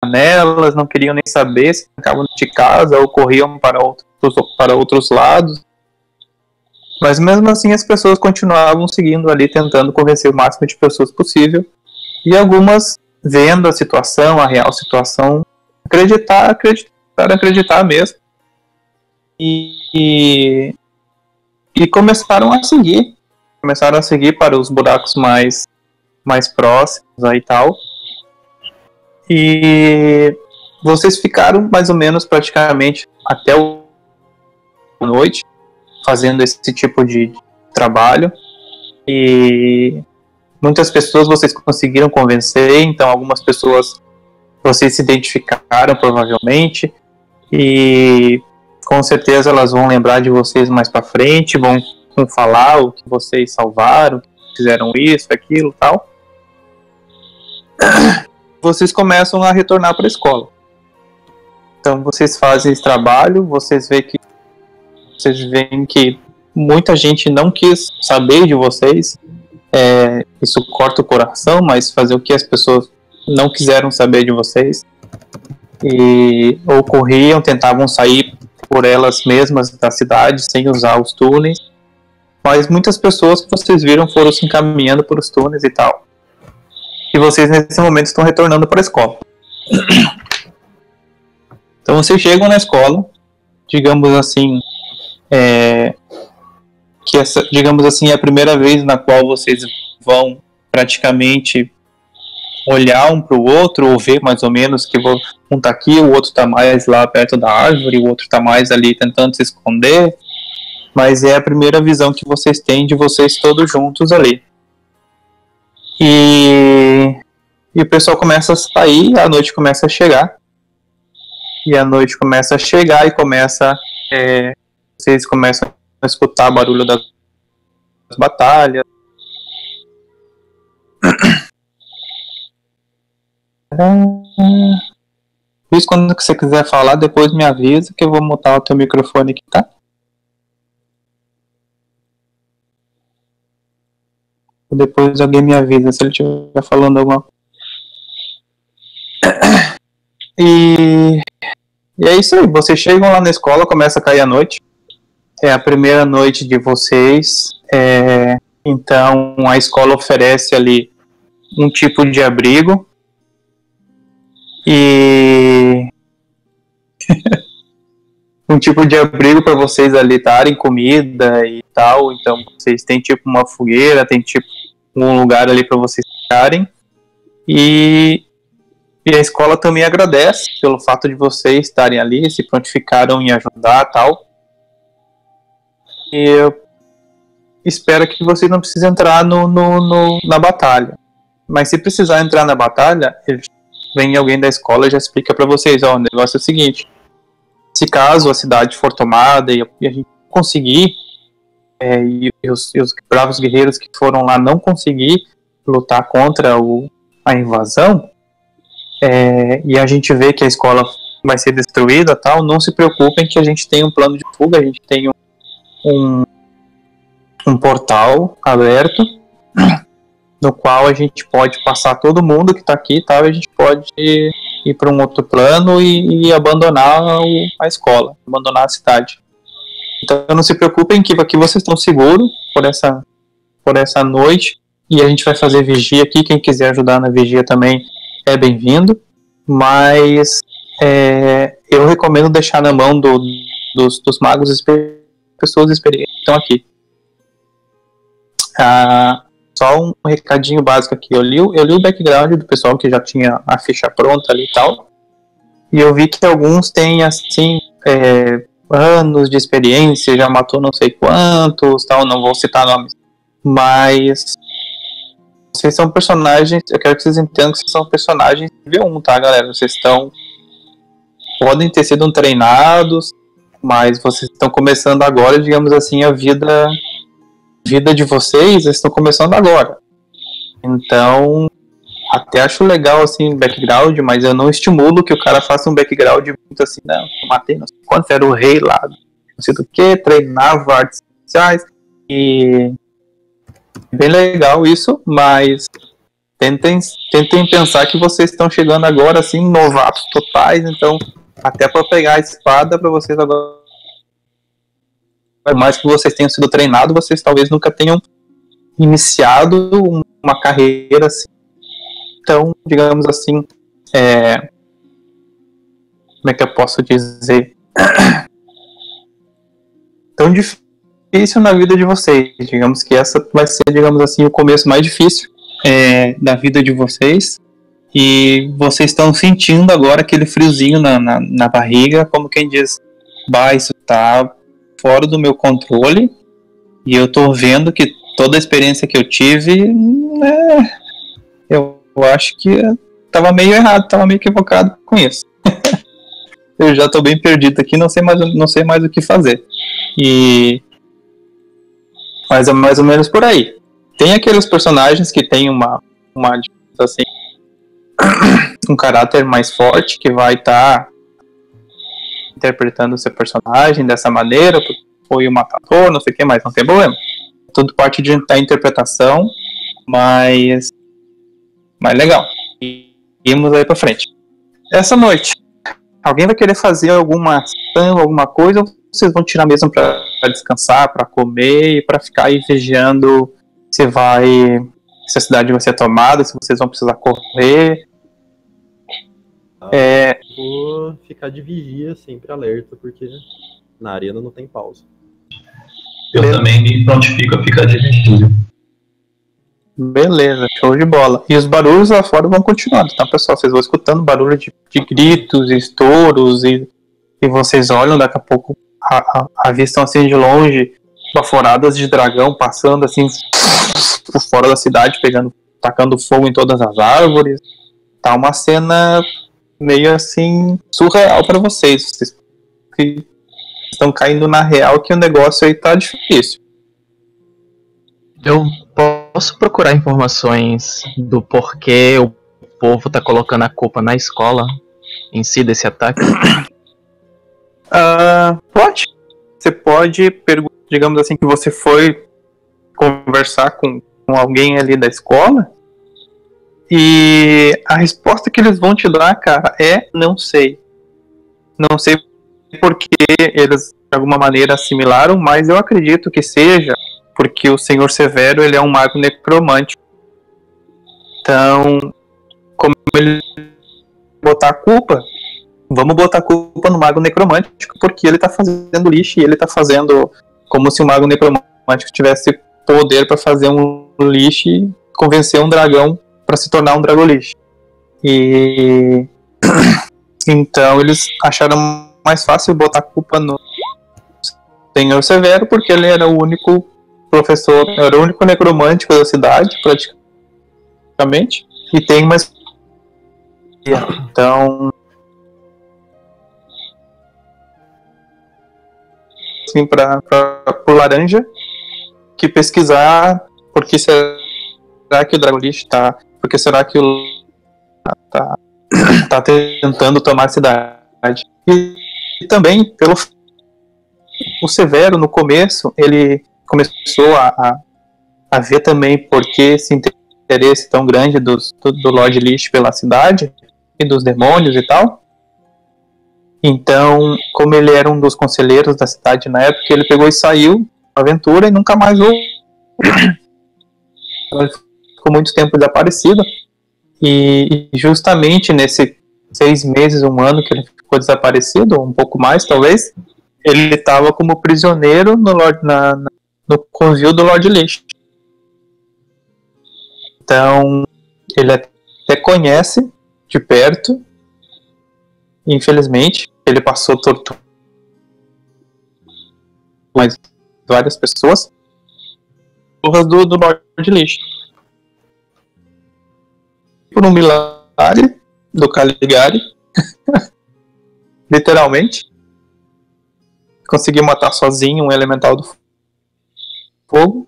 janelas, não queriam nem saber se ficavam de casa ou corriam para outros lados. Mas mesmo assim as pessoas continuavam seguindo ali, tentando convencer o máximo de pessoas possível. E algumas, vendo a situação, a real situação, acreditar mesmo. E começaram a seguir. Começaram a seguir para os buracos mais próximos aí e tal. E vocês ficaram mais ou menos praticamente até a noite fazendo esse tipo de trabalho. E muitas pessoas vocês conseguiram convencer, então algumas pessoas vocês se identificaram provavelmente. E com certeza elas vão lembrar de vocês mais pra frente, vão falar o que vocês salvaram, fizeram isso, aquilo, tal. Vocês começam a retornar para a escola. Então vocês fazem esse trabalho, vocês veem que muita gente não quis saber de vocês. Isso corta o coração, mas fazer o que as pessoas não quiseram saber de vocês. E ou corriam, tentavam sair por elas mesmas da cidade sem usar os túneis. Mas muitas pessoas que vocês viram foram se encaminhando por os túneis e tal. E vocês nesse momento estão retornando para a escola. Então vocês chegam na escola, digamos assim, que essa, digamos assim, é a primeira vez na qual vocês vão praticamente olhar um para o outro, ou ver mais ou menos que um está aqui, o outro está mais lá perto da árvore, o outro está mais ali tentando se esconder, mas é a primeira visão que vocês têm de vocês todos juntos ali. E o pessoal começa a sair, a noite começa a chegar, e vocês começam a escutar barulho das batalhas. Isso, quando você quiser falar, depois me avisa que eu vou mutar o teu microfone aqui, tá? Depois alguém me avisa se ele estiver falando alguma coisa. E é isso aí, vocês chegam lá na escola, começa a cair a noite. É a primeira noite de vocês. Então a escola oferece ali um tipo de abrigo. E um tipo de abrigo para vocês ali darem comida e tal. Então vocês têm tipo uma fogueira, tem tipo um lugar ali para vocês ficarem. E a escola também agradece pelo fato de vocês estarem ali, se prontificaram em ajudar e tal. E eu espero que vocês não precisem entrar na batalha. Mas se precisar entrar na batalha, vem alguém da escola e já explica para vocês, o negócio é o seguinte: se caso a cidade for tomada e a gente conseguir, e os bravos guerreiros que foram lá não conseguir lutar contra a invasão, e a gente vê que a escola vai ser destruída, tal, não se preocupem que a gente tem um plano de fuga, a gente tem um portal aberto no qual a gente pode passar todo mundo que está aqui, tal, e a gente pode ir para um outro plano e abandonar a escola, abandonar a cidade. Então não se preocupem que aqui vocês estão seguros por essa noite, e a gente vai fazer vigia aqui. Quem quiser ajudar na vigia também é bem-vindo, mas eu recomendo deixar na mão dos magos, pessoas experientes que estão aqui. Só um recadinho básico aqui, eu li o background do pessoal que já tinha a ficha pronta ali e tal, e eu vi que alguns têm assim anos de experiência, já matou não sei quantos, tal, não vou citar nomes, mas vocês são personagens, eu quero que vocês entendam que vocês são personagens nível 1, tá, galera? Vocês podem ter sido treinados, mas vocês estão começando agora, digamos assim, a vida de vocês estão começando agora. Então, até acho legal, assim, background, mas eu não estimulo que o cara faça um background muito assim, não, eu matei não sei quanto, era o rei lá, não sei do que, treinava artes marciais, e bem legal isso, mas tentem pensar que vocês estão chegando agora, assim, novatos totais, então, até para pegar a espada para vocês agora, por mais que vocês tenham sido treinados, vocês talvez nunca tenham iniciado uma carreira assim, então, digamos assim, como é que eu posso dizer? Tão difícil na vida de vocês. Digamos que essa vai ser, digamos assim, o começo mais difícil da vida de vocês. E vocês estão sentindo agora aquele friozinho na barriga, como quem diz, bah, isso tá fora do meu controle. E eu tô vendo que toda a experiência que eu tive, eu acho que tava meio errado, tava meio equivocado com isso. Eu já tô bem perdido aqui, não sei mais o que fazer. Mas é mais ou menos por aí. Tem aqueles personagens que tem assim, um caráter mais forte, que vai estar interpretando o seu personagem dessa maneira, porque foi o matador, não sei o que mais, não tem problema. Tudo parte da interpretação, mas legal. E irmos aí pra frente. Essa noite, alguém vai querer fazer alguma ação, alguma coisa, ou vocês vão tirar mesmo pra descansar, pra comer e pra ficar aí vigiando se a cidade vai ser tomada, se vocês vão precisar correr? Vou ficar de vigia, sempre alerta, porque na arena não tem pausa. Eu também me prontifico a ficar de vigia. Beleza, show de bola. E os barulhos lá fora vão continuando, tá, pessoal? Vocês vão escutando barulho de gritos, estouros, e vocês olham, daqui a pouco avistam assim de longe baforadas de dragão passando assim por fora da cidade, tacando fogo em todas as árvores. Tá uma cena meio assim surreal pra vocês. Vocês que estão caindo na real que o negócio aí tá difícil. Eu posso procurar informações do porquê o povo tá colocando a culpa na escola em si desse ataque? Pode. Você pode perguntar, digamos assim, que você foi conversar com alguém ali da escola, e a resposta que eles vão te dar, cara, não sei. Não sei porque eles de alguma maneira assimilaram, mas eu acredito que seja porque o Senhor Severo, ele é um mago necromântico. Então, como ele botar a culpa, vamos botar a culpa no mago necromântico, porque ele tá fazendo lixo, e ele tá fazendo como se o mago necromântico tivesse poder para fazer um lixo e convencer um dragão para se tornar um dragolixo. E então eles acharam mais fácil botar a culpa no Senhor Severo, porque ele era o único professor, era o único necromântico da cidade, praticamente, e tem mais. Então, assim, para o laranja que pesquisar porque será que o Dragolish tá, porque será que o tá tentando tomar a cidade. E também pelo o Severo, no começo, ele começou a ver também por que esse interesse tão grande do Lord Lich pela cidade e dos demônios e tal. Então, como ele era um dos conselheiros da cidade na época, ele pegou e saiu na aventura e nunca mais voltou. Então, ele ficou muito tempo desaparecido, e justamente nesse 6 meses, 1 ano que ele ficou desaparecido, um pouco mais talvez, ele estava como prisioneiro no covil do Lord Lich. Então, ele até conhece de perto, infelizmente, ele passou tortura, mas várias pessoas, do Lord Lich. Por um milagre do Caligari, literalmente, conseguiu matar sozinho um elemental do fogo.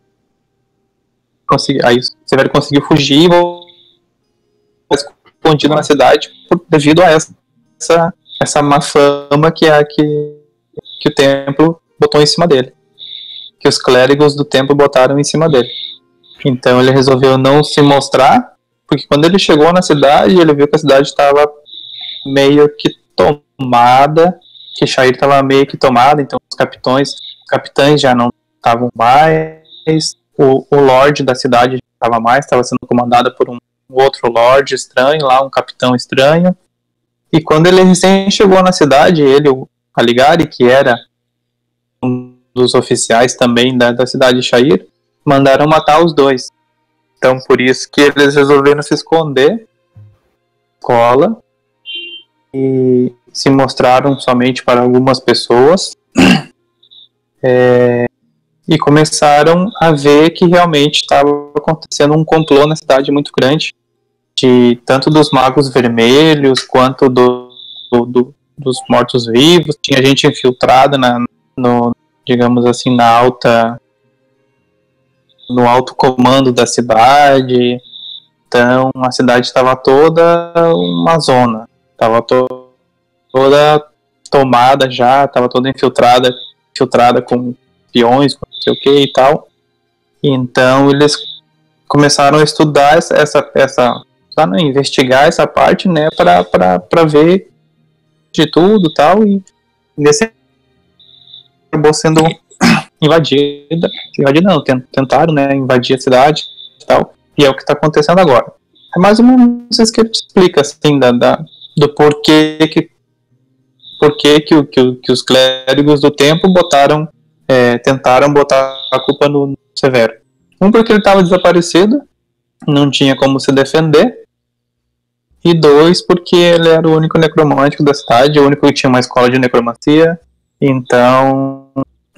Aí o Severo conseguiu fugir e voltou escondido na cidade devido a essa má fama que o templo botou em cima dele, que os clérigos do templo botaram em cima dele. Então ele resolveu não se mostrar Porque quando ele chegou na cidade, ele viu que a cidade estava meio que tomada, que Sha'ir estava meio que tomada, então os capitães já não estavam mais, o Lorde da cidade não estava mais, estava sendo comandado por um outro Lorde estranho lá, um capitão estranho. E quando ele recém chegou na cidade, ele, o Caligari, que era um dos oficiais também da cidade de Sha'ir, mandaram matar os dois. Então por isso que eles resolveram se esconder da escola e se mostraram somente para algumas pessoas e começaram a ver que realmente estava acontecendo um complô na cidade muito grande, tanto dos magos vermelhos quanto dos mortos-vivos. Tinha gente infiltrada digamos assim, no alto comando da cidade. Então a cidade estava toda uma zona, estava toda tomada já, estava toda infiltrada com peões, com não sei o que e tal. Então eles começaram a estudar investigar essa parte, né, para ver de tudo e tal, e nesse acabou sendo invadida não, tentaram, né, invadir a cidade e tal, e é o que está acontecendo agora. É mais ou menos isso que ele explica, assim, do porquê que os clérigos do tempo tentaram botar a culpa no Severo. Porque ele estava desaparecido, não tinha como se defender, e 2, porque ele era o único necromântico da cidade, o único que tinha uma escola de necromancia, então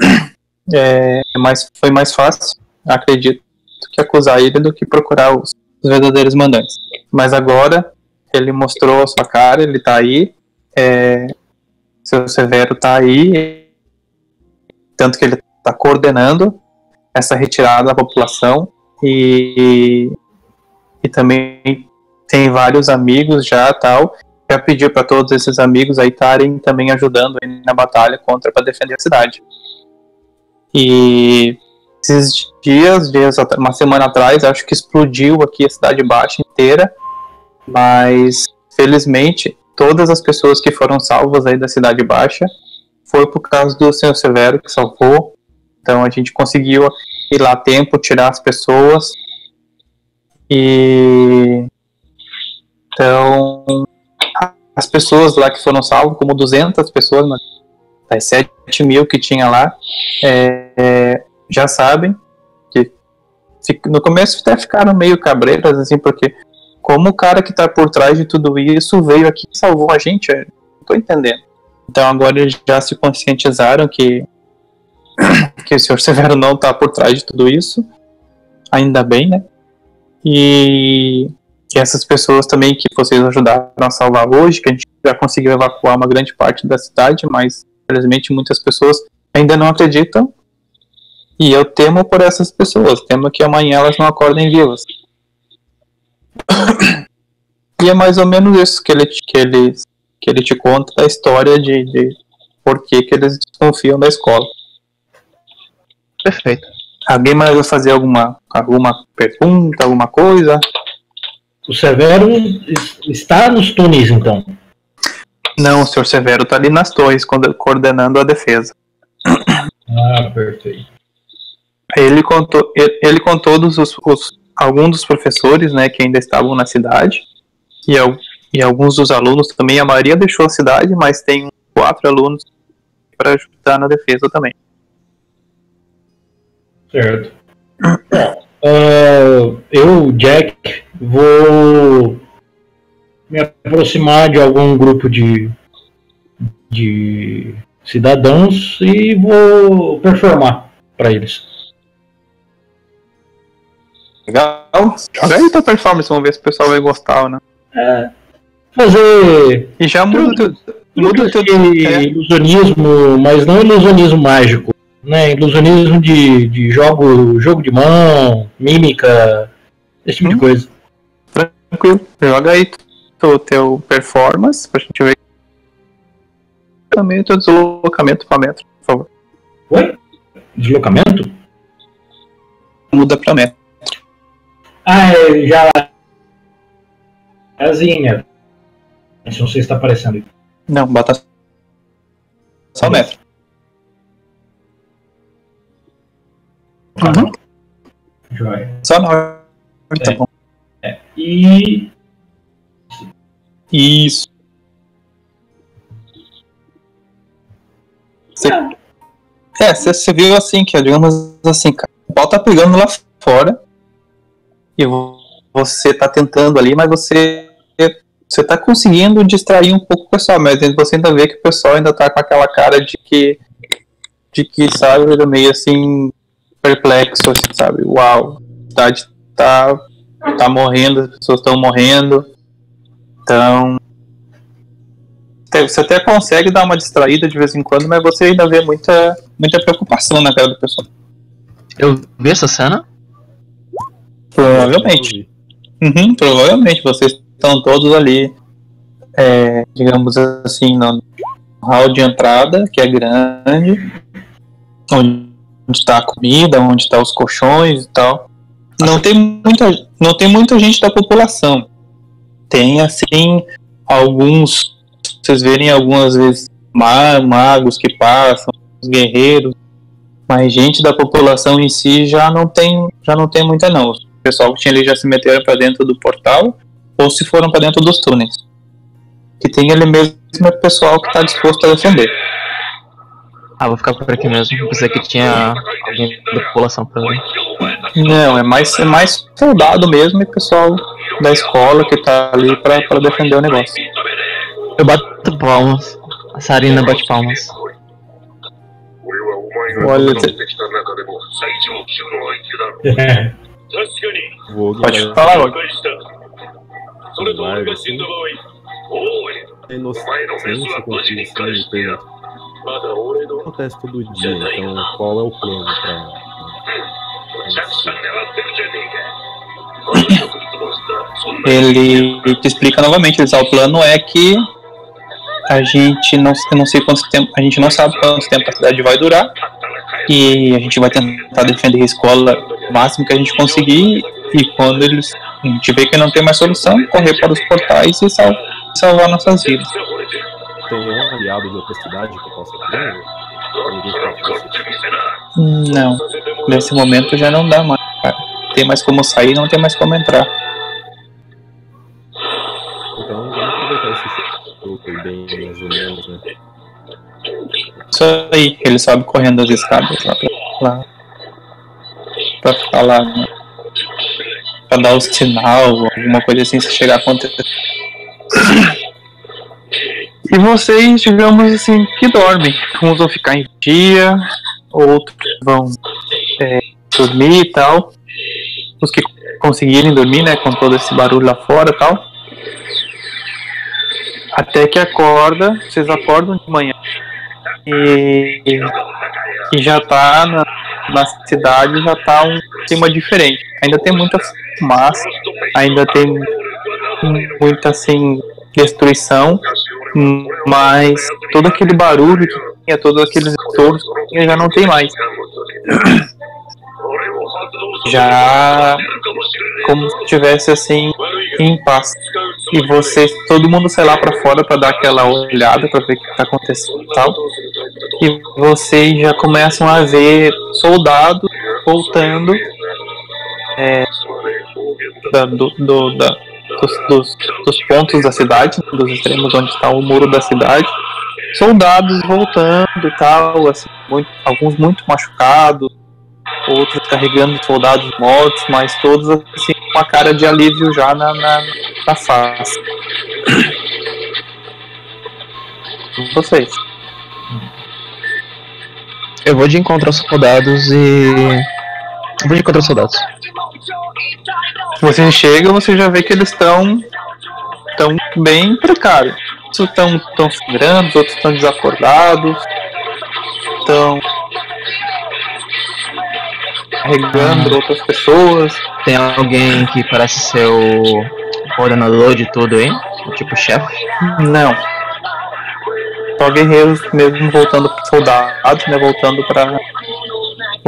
foi mais fácil, acredito, que acusar ele do que procurar os verdadeiros mandantes. Mas agora ele mostrou a sua cara, ele tá aí, seu Severo tá aí, tanto que ele tá coordenando essa retirada da população, e também tem vários amigos já tal. Já pediu para todos esses amigos aí estarem também ajudando ele na batalha para defender a cidade. E esses dias, uma semana atrás, acho que explodiu aqui a Cidade Baixa inteira, mas felizmente todas as pessoas que foram salvas aí da Cidade Baixa foi por causa do Senhor Severo que salvou. Então a gente conseguiu ir lá a tempo, tirar as pessoas. E então as pessoas lá que foram salvas, como 200 pessoas das 7 mil que tinha lá, já sabem que no começo até ficaram meio cabreiras, assim, porque como o cara que tá por trás de tudo isso veio aqui e salvou a gente, eu não tô entendendo. Então agora eles já se conscientizaram que o Senhor Severo não tá por trás de tudo isso, ainda bem, né? E essas pessoas também que vocês ajudaram a salvar hoje, que a gente já conseguiu evacuar uma grande parte da cidade, mas infelizmente muitas pessoas ainda não acreditam, e eu temo por essas pessoas, temo que amanhã elas não acordem vivas. E é mais ou menos isso que ele te conta da história de por que eles desconfiam da escola. Perfeito. Alguém mais vai fazer alguma pergunta, alguma coisa? O Severo está nos túneis, então? Não, o Sr. Severo está ali nas torres, coordenando a defesa. Ah, perfeito. Ele com todos alguns dos professores, né, que ainda estavam na cidade, e alguns dos alunos também. A maioria deixou a cidade, mas tem 4 alunos para ajudar na defesa também. Certo. Eu, Jack, vou me aproximar de algum grupo de cidadãos e vou performar para eles. Legal. Joga aí tua performance, vamos ver se o pessoal vai gostar ou não. Fazer... E já muda o teu ilusionismo, mas não ilusionismo mágico, né? Ilusionismo de jogo de mão, mímica, esse tipo de coisa. Tranquilo. Joga aí o teu performance pra gente ver. Também o teu deslocamento pra metro, por favor. Oi? Deslocamento? Muda pra metro. Já Casinha. Não sei se está aparecendo aqui. Não, bota só o metro. Uhum. Joia. Só 9, tá bom. E. Isso. Você viu assim, que digamos assim, cara, o pau tá pegando lá fora e você tá tentando ali, mas você tá conseguindo distrair um pouco o pessoal, mas você ainda vê que o pessoal ainda tá com aquela cara de que sabe, meio assim, perplexo, assim, sabe, uau, a cidade tá morrendo, as pessoas estão morrendo, então você até consegue dar uma distraída de vez em quando, mas você ainda vê muita preocupação na cara do pessoal. Eu vi essa cena? Provavelmente. Provavelmente. Vocês estão todos ali, digamos assim, no hall de entrada, que é grande, onde está a comida, onde estão os colchões e tal. Não tem muita gente da população. Tem, assim, alguns... Vocês verem algumas vezes magos que passam, os guerreiros, mas gente da população em si já não tem muita não. O pessoal que tinha ali já se meteram para dentro do portal ou se foram para dentro dos túneis. Que tem ali mesmo é o pessoal que está disposto a defender. Vou ficar por aqui mesmo. Eu pensei que tinha alguém da população pra mim. Não, é mais soldado mesmo e pessoal da escola que tá ali para defender o negócio. Eu bato palmas. A Sarina bate palmas. Olha, pode falar logo. A inocência consiste em perguntar. Acontece todo dia, então qual é o plano pra... Ele te explica novamente, o plano é que a gente não sei quanto tempo, a gente não sabe quanto tempo a cidade vai durar e a gente vai tentar defender a escola o máximo que a gente conseguir e quando a gente vê que não tem mais solução, correr para os portais e salvar nossas vidas. Tem um aliado de outra cidade que eu possa ter? Não, nesse momento já não dá mais, cara. Tem mais como sair, não tem mais como entrar. Então vamos aproveitar esse grupo bem mais ou menos, né? Isso aí, ele sobe correndo as escadas lá pra ficar lá, né? Pra dar o sinal, alguma coisa assim, se chegar a acontecer. E vocês, digamos assim, que dormem. Uns vão ficar em dia, outros vão dormir e tal. Os que conseguirem dormir, né, com todo esse barulho lá fora e tal. Até que vocês acordam de manhã e já tá na cidade, já tá um clima diferente. Ainda tem muita fumaça, ainda tem muita assim destruição, mas todo aquele barulho que tinha, todos aqueles estouros que tinha, já não tem mais. Já como se estivesse assim em paz. E vocês, todo mundo sai lá pra fora pra dar aquela olhada pra ver o que tá acontecendo e tal. E vocês já começam a ver soldados voltando dos pontos da cidade, dos extremos onde está o muro da cidade. Soldados voltando e tal, assim, alguns muito machucados, outros carregando soldados mortos, mas todos assim com uma cara de alívio já na face. Vocês? Eu vou de encontro aos soldados e... Vou de encontro aos soldados. Você chega, você já vê que eles estão bem precários. Uns estão sangrando, outros estão desacordados, estão carregando outras pessoas. Tem alguém que parece ser o coordenador de tudo aí? Tipo chefe? Não. Só guerreiros mesmo voltando para soldados, né? Voltando para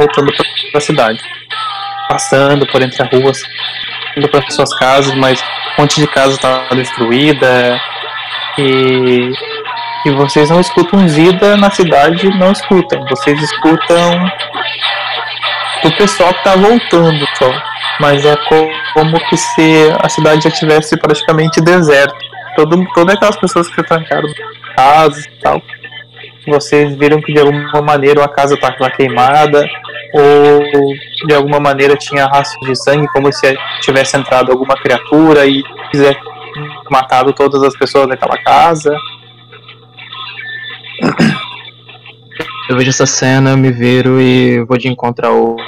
a cidade. Passando por entre as ruas, indo para suas casas, mas monte de casa tá destruída e vocês não escutam vida na cidade, não escutam. Vocês escutam o pessoal que tá voltando só. Mas é como que se a cidade já tivesse praticamente deserta. Todas aquelas pessoas que se trancaram em casas e tal, vocês viram que de alguma maneira a casa estava queimada, ou de alguma maneira tinha rastro de sangue, como se tivesse entrado alguma criatura e tivesse matado todas as pessoas daquela casa. Eu vejo essa cena, me viro e vou de encontro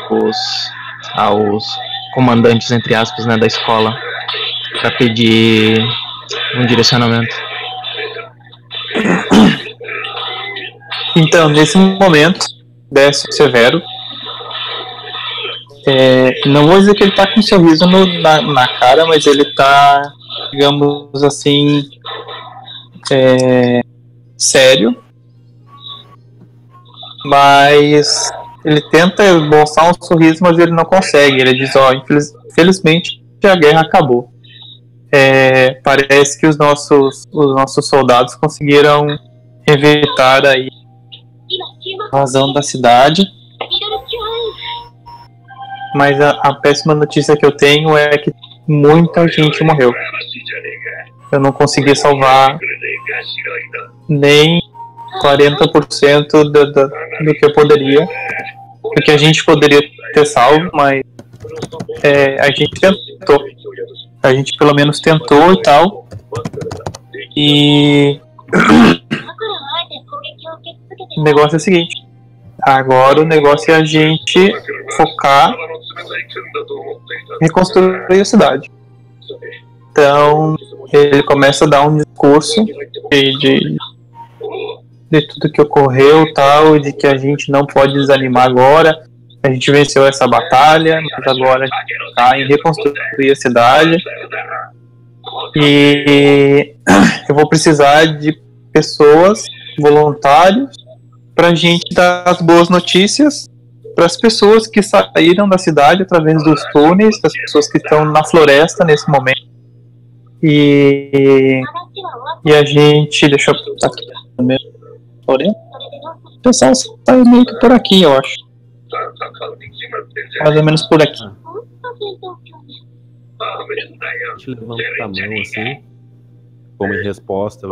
aos comandantes, entre aspas, né, da escola, para pedir um direcionamento. Então, nesse momento, desce o Severo. Não vou dizer que ele tá com um sorriso na cara, mas ele tá, digamos assim, sério. Mas ele tenta mostrar um sorriso, mas ele não consegue. Ele diz, infelizmente a guerra acabou. Parece que os nossos soldados conseguiram evitar aí a invasão da cidade. Mas a péssima notícia que eu tenho é que muita gente morreu. Eu não consegui salvar nem 40% do que eu poderia, do que a gente poderia ter salvo, mas a gente tentou. A gente pelo menos tentou e tal. E o negócio é o seguinte. Agora o negócio é a gente focar em reconstruir a cidade. Então ele começa a dar um discurso de tudo que ocorreu e tal, de que a gente não pode desanimar agora. A gente venceu essa batalha, mas agora a gente está em reconstruir a cidade. E eu vou precisar de pessoas, voluntários, para a gente dar as boas notícias para as pessoas que saíram da cidade através dos túneis, das pessoas que estão na floresta nesse momento. E a gente... Deixa eu botar aqui também. O pessoal está meio que por aqui, eu acho. Mais ou menos por aqui. A gente levanta a mão assim, como em resposta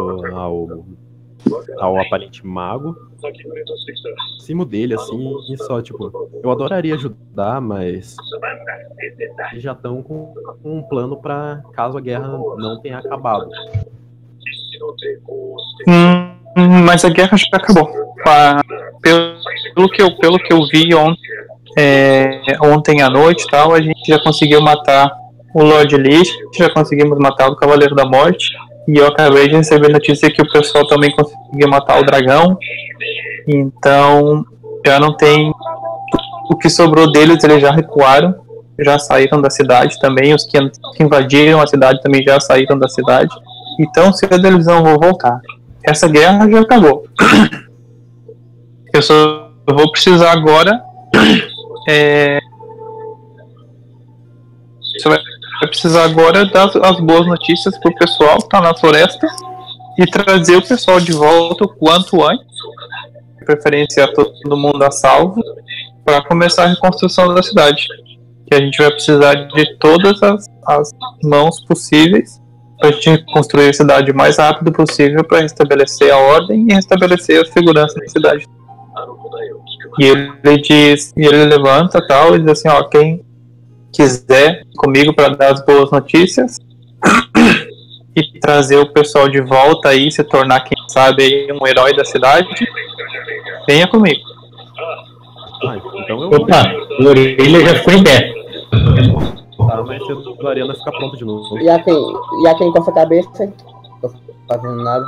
ao aparente mago, em cima dele, assim, e só, tipo, eu adoraria ajudar, mas eles já estão com um plano pra caso a guerra não tenha acabado. Mas a guerra já acabou. Pelo que eu vi ontem à noite, tal, a gente já conseguiu matar o Lord Lich, já conseguimos matar o Cavaleiro da Morte, e eu acabei de receber notícia que o pessoal também conseguiu matar o dragão. Então já não tem o que sobrou deles, eles já recuaram, já saíram da cidade também. Os que invadiram a cidade também já saíram da cidade. Então cedo eles não vão voltar. Essa guerra já acabou. Eu vou precisar agora você vai precisar agora dar as boas notícias pro pessoal que tá na floresta e trazer o pessoal de volta o quanto antes, de preferência todo mundo a salvo, para começar a reconstrução da cidade. Que a gente vai precisar de todas as mãos possíveis para a gente construir a cidade o mais rápido possível para restabelecer a ordem e restabelecer a segurança da cidade. E ele levanta tal e diz assim, quem quiser ir comigo para dar as boas notícias e trazer o pessoal de volta aí, se tornar, quem sabe, aí, um herói da cidade, venha comigo. Então eu... Opa, o Orelha já ficou em pé. Tá, mas eu ajudaria a ficar pronto de novo. E a quem coça a cabeça? Não tô fazendo nada.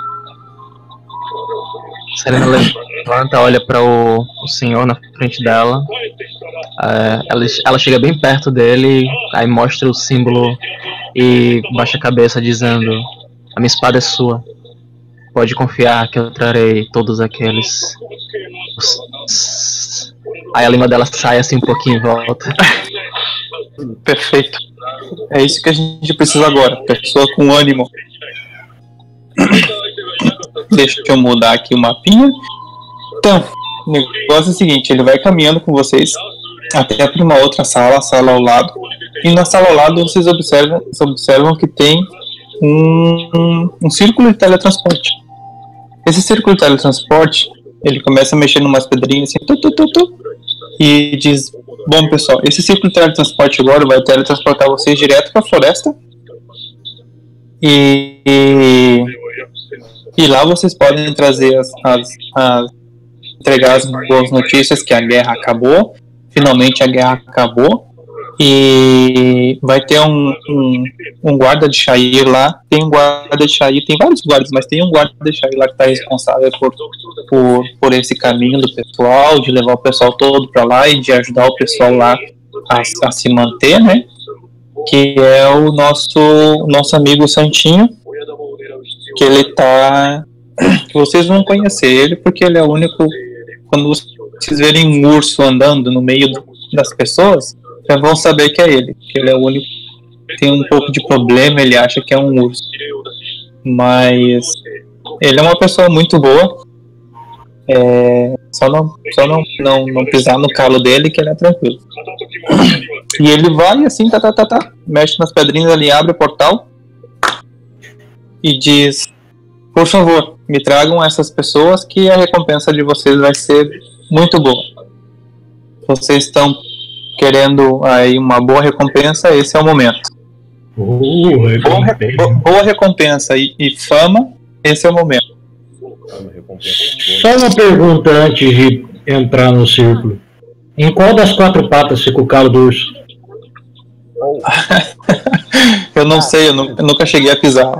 Serena levanta, olha para o senhor na frente dela. Ela chega bem perto dele, aí mostra o símbolo e baixa a cabeça dizendo: a minha espada é sua. Pode confiar que eu trarei todos aqueles. Aí a língua dela sai assim um pouquinho e volta. Perfeito. É isso que a gente precisa agora. Pessoa com ânimo. Deixa eu mudar aqui o mapinha. Então, o negócio é o seguinte, ele vai caminhando com vocês até para uma outra sala, a sala ao lado. E na sala ao lado vocês observam que tem um círculo de teletransporte. Esse círculo de teletransporte, ele começa a mexer em umas pedrinhas assim, e diz: bom pessoal, esse círculo de teletransporte agora vai teletransportar vocês direto para a floresta. E lá vocês podem trazer entregar as boas notícias que a guerra acabou. Finalmente a guerra acabou. E vai ter um guarda de Sha'ir lá. Tem um guarda de Sha'ir, tem vários guardas, mas tem um guarda de Sha'ir lá que está responsável por esse caminho do pessoal, de levar o pessoal todo para lá e de ajudar o pessoal lá a se manter, né? Que é o nosso amigo Santinho, que ele tá... que vocês vão conhecer ele, porque ele é o único... Quando vocês verem um urso andando no meio das pessoas, já vão saber que é ele, que ele é o único que tem um pouco de problema, ele acha que é um urso. Mas ele é uma pessoa muito boa. Só não pisar no calo dele, que ele é tranquilo. E ele vai assim, mexe nas pedrinhas ali, abre o portal e diz: por favor, me tragam essas pessoas que a recompensa de vocês vai ser muito boa. Vocês estão querendo aí uma boa recompensa, esse é o momento. Boa recompensa e fama, esse é o momento. Só uma pergunta antes de entrar no círculo. Em qual das 4 patas fica o calo do urso? Eu não sei, eu nunca cheguei a pisar.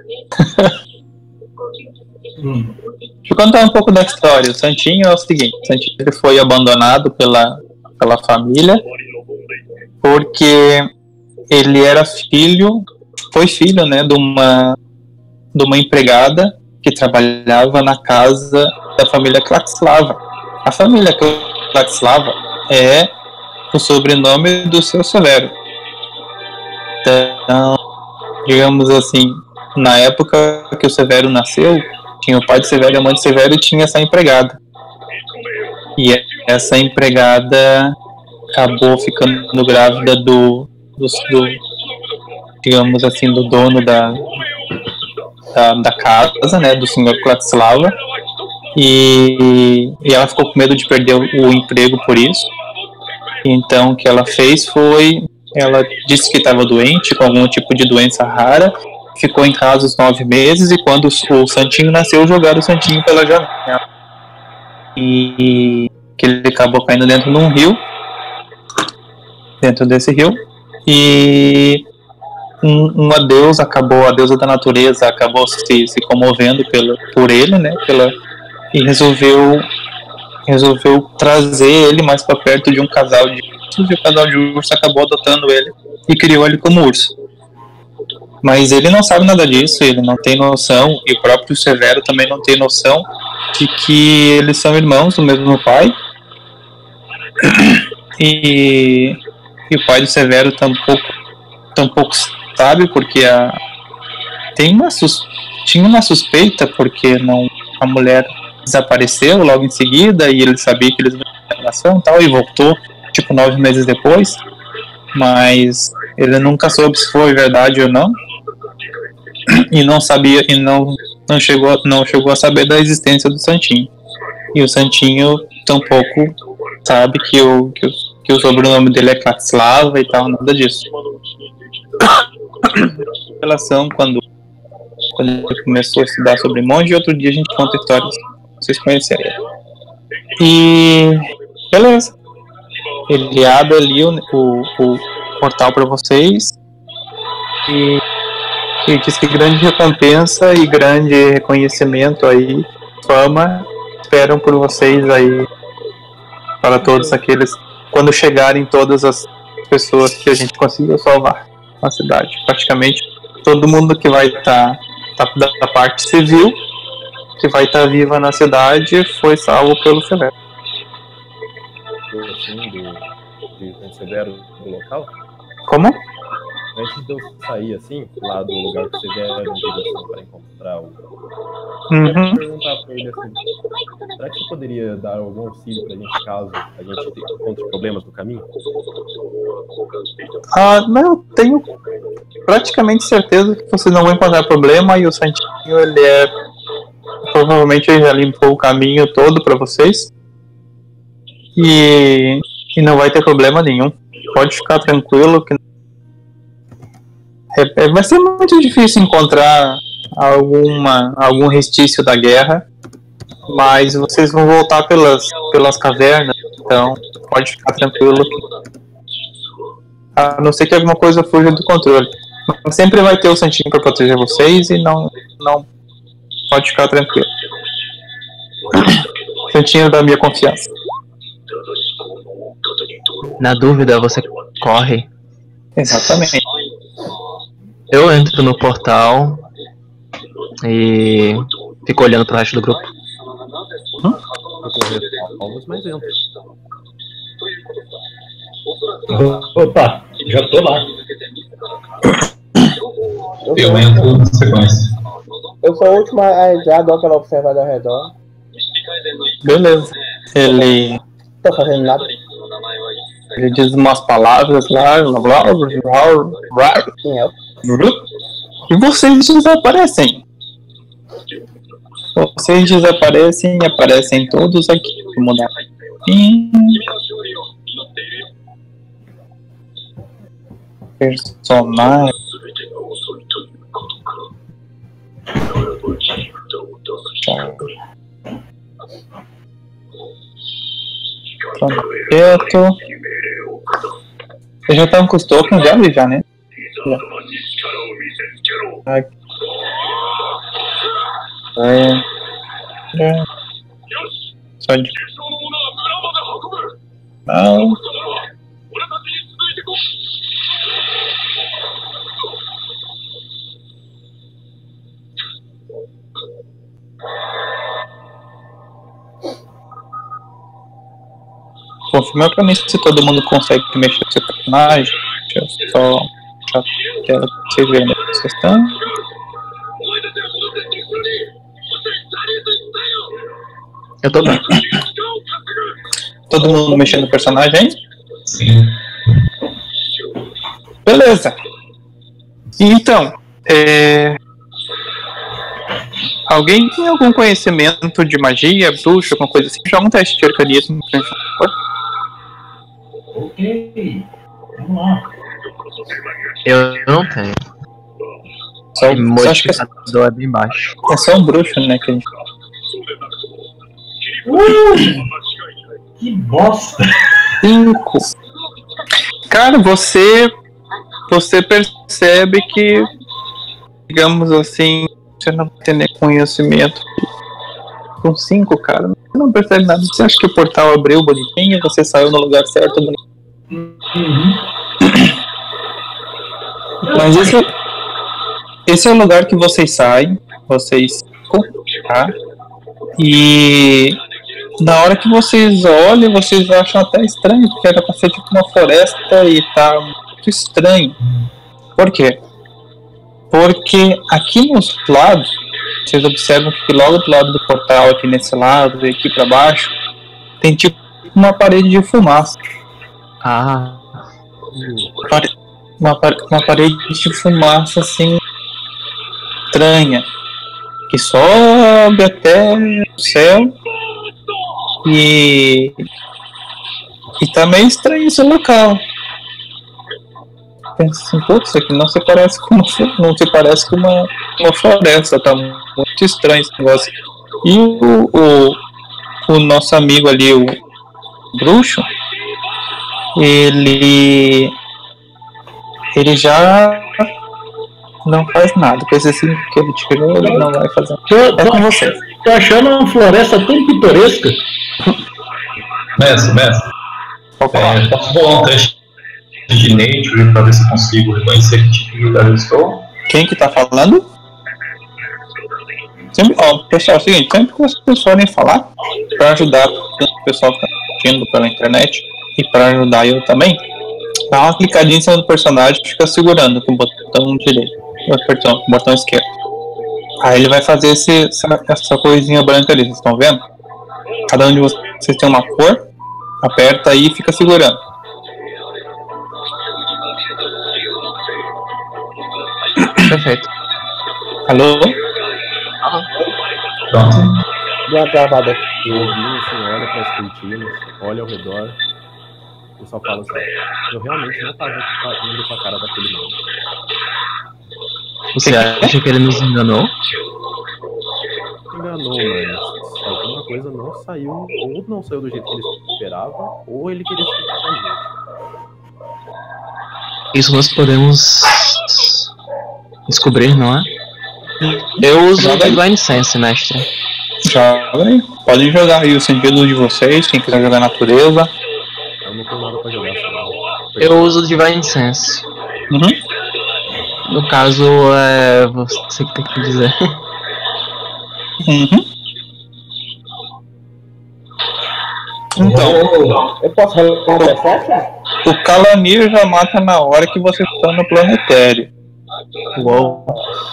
Deixa eu contar um pouco da história. O Santinho é o seguinte: o Santinho ele foi abandonado pela família porque ele era foi filho, né, de uma empregada que trabalhava na casa da família Klaxlava. A família Klaxlava é o sobrenome do seu Severo. Então, digamos assim, na época que o Severo nasceu, tinha o pai de Severo e a mãe de Severo, e tinha essa empregada. E essa empregada acabou ficando grávida do digamos assim, do dono da casa, né, do senhor Klaxlava, e ela ficou com medo de perder o emprego por isso. Então o que ela fez foi, ela disse que estava doente, com algum tipo de doença rara, ficou em casa os 9 meses, e quando o Santinho nasceu, jogaram o Santinho pela janela. E que ele acabou caindo dentro de um rio, dentro desse rio, e uma deusa a deusa da natureza, acabou se comovendo por ele, né, e resolveu trazer ele mais para perto de um casal de ursos, e o casal de urso acabou adotando ele e criou ele como urso. Mas ele não sabe nada disso, ele não tem noção, e o próprio Severo também não tem noção de que eles são irmãos do mesmo pai. E o pai do Severo tampouco sabe, porque tinha uma suspeita, porque a mulher desapareceu logo em seguida, e ele sabia que eles não tinham relação e tal, e voltou tipo 9 meses depois, mas ele nunca soube se foi verdade ou não, e não sabia, e não chegou a saber da existência do Santinho. E o Santinho tampouco sabe que o sobrenome dele é Klaxlava e tal, nada disso. Relação quando ele começou a estudar sobre monge, outro dia a gente conta histórias pra vocês conhecerem. E beleza, ele abre ali o portal para vocês e diz que grande recompensa e grande reconhecimento aí, fama, esperam por vocês aí, para todos aqueles, quando chegarem todas as pessoas que a gente conseguiu salvar na cidade. Praticamente todo mundo que vai estar da parte civil, que vai estar viva na cidade, foi salvo pelo Severo. Assim, do Severo do local? Como? antes de eu sair assim, lá do lugar que vocês vieram em direção para encontrar o. Uhum. Eu ia perguntar pra ele assim: será que você poderia dar algum auxílio pra gente caso a gente encontre problemas no caminho? Não, eu tenho praticamente certeza que vocês não vão encontrar problema e o Santinho, ele provavelmente ele já limpou o caminho todo pra vocês e não vai ter problema nenhum. Pode ficar tranquilo que vai ser muito difícil encontrar algum restício da guerra, mas vocês vão voltar pelas cavernas, então pode ficar tranquilo. A não ser que alguma coisa fuja do controle. Mas sempre vai ter o Santinho para proteger vocês e não pode ficar tranquilo. Santinho da minha confiança. Na dúvida, você corre. Exatamente. Eu entro no portal e fico olhando pro resto do grupo. Eu correr alvos, mas entro. Opa, já tô lá. Eu entro na sequência. Eu sou o último a entrar, dou aquela observada ao redor. Beleza. Ele Tô fazendo nada. diz umas palavras lá, Quem é? e vocês desaparecem. Vocês desaparecem e aparecem todos aqui. Vou mudar. Personagem. Quieto. Vocês já estão com os tokens já, né? Aqui. Só de... Não. Confirma pra mim se todo mundo consegue mexer no seu personagem. Deixa eu só puxar a tela pra vocês verem onde vocês estão. Eu tô bem. Todo mundo mexendo no personagem, hein? Sim. Beleza. Então, alguém tem algum conhecimento de magia, bruxa, alguma coisa assim? Joga um teste de arcanismo pra gente, por favor. Ok. Vamos lá. Eu não tenho. Só, E acho que modificador é bem baixo. é só um bruxo, né? Que a gente... Que bosta. 5. Cara, você percebe que, digamos assim, você não tem nem conhecimento. Com 5, cara, você não percebe nada. Você acha que o portal abriu bonitinho, você saiu no lugar certo, bonitinho. Mas esse é o lugar que vocês saem, vocês tá? E na hora que vocês olham, vocês acham até estranho, porque era pra ser tipo uma floresta e tá muito estranho. Por quê? Porque aqui nos lados, vocês observam que logo do lado do portal, aqui nesse lado e aqui pra baixo, tem tipo uma parede de fumaça. Ah, Uma parede de fumaça assim estranha, que sobe até o céu e tá meio estranho esse local. Pensa assim, putz, isso aqui não se parece com uma floresta, tá muito estranho esse negócio. E o nosso amigo ali, o bruxo, ele já não faz nada. Com esse 5 que ele tirou, ele não vai fazer nada. É com você. Tô achando uma floresta tão pitoresca. Mestre, posso rolar um teste de nature pra ver se eu consigo reconhecer que tipo de lugar eu estou? Quem que tá falando? Sempre, pessoal, é o seguinte, sempre que vocês forem falar, pra ajudar tanto o pessoal que tá assistindo pela internet e pra ajudar eu também, Dá uma clicadinha em cima do personagem e fica segurando com o botão direito. Perdão, com o botão esquerdo. Aí ele vai fazer essa coisinha branca ali, vocês estão vendo? Cada um de vocês tem uma cor, aperta aí e fica segurando. Perfeito. Alô? Pronto. Deu uma travada aqui. Eu ouvi, assim, olha para as cortinas, olha ao redor e só fala assim, eu realmente não tava indo com a cara daquele não. Você acha que ele nos enganou? Enganou, mas alguma coisa não saiu, ou não saiu do jeito que ele esperava, ou ele queria explicar pra gente. Isso nós podemos descobrir, não é? Eu uso o Divine Sense, mestre. Joga aí. Podem jogar aí o sentido de vocês, quem quiser jogar natureza. Eu não tenho nada pra jogar, só. Eu uso o Divine Sense. Uhum. No caso, é você que tem que dizer. Uhum. Então, Eu posso rolar um Perception? o Calanir já mata na hora que você está no planetário. Uou.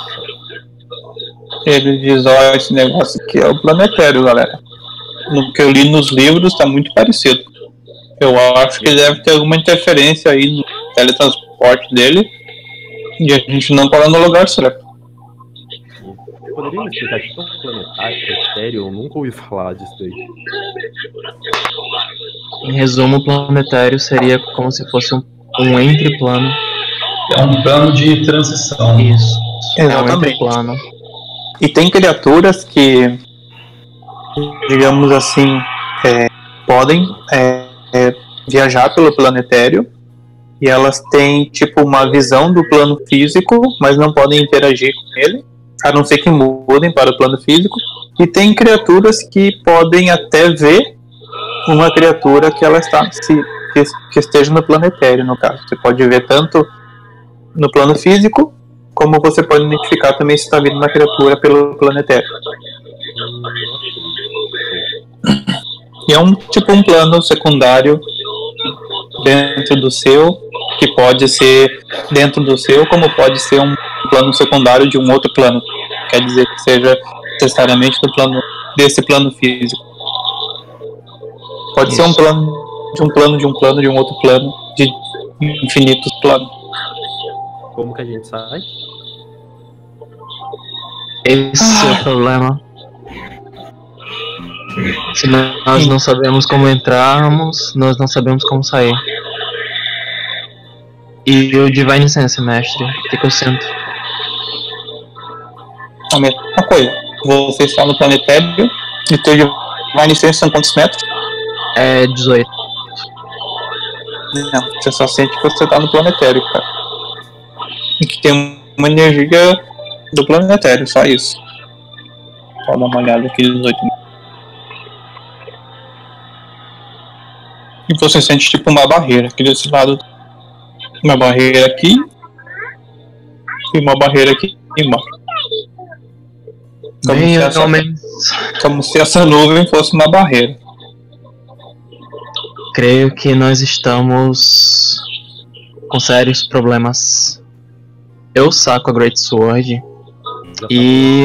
Ele diz, ó, esse negócio aqui é o planetário, galera. No que eu li nos livros tá muito parecido. Eu acho que deve ter alguma interferência aí no teletransporte dele e a gente não parar no lugar certo. Poderia me explicar que é um planetário? Eu nunca ouvi falar disso aí. Em resumo, o planetário seria como se fosse um entreplano. É um plano de transição. Isso. É um Exatamente. entreplano. E tem criaturas que, digamos assim, podem viajar pelo planetário e elas têm tipo uma visão do plano físico, mas não podem interagir com ele, a não ser que mudem para o plano físico. E tem criaturas que podem até ver uma criatura que ela está que esteja no planetário, no caso. Você pode ver tanto no plano físico, como você pode identificar também se está vindo uma criatura pelo planetário. E é um plano secundário dentro do seu, que pode ser dentro do seu, como pode ser um plano secundário de um outro plano. Quer dizer que seja necessariamente do plano desse plano físico. Pode ser um plano de um plano de um plano de um outro plano, de infinitos planos. Como que a gente sai? Esse é o problema. Se nós não sabemos como entrarmos, nós não sabemos como sair. E o Divine Sense, mestre, o que eu sinto? A mesma coisa. Você está no planetário e teu Divine Sense são quantos metros? É 18. Não, você só sente que você está no planetário, cara. E que tem uma energia do planetário, só isso. Pode dar uma olhada aqui nos 8 metros. E você sente tipo uma barreira aqui desse lado. Uma barreira aqui. E uma barreira aqui embaixo. Como se essa nuvem fosse uma barreira. Creio que nós estamos com sérios problemas. Eu saco a Great Sword e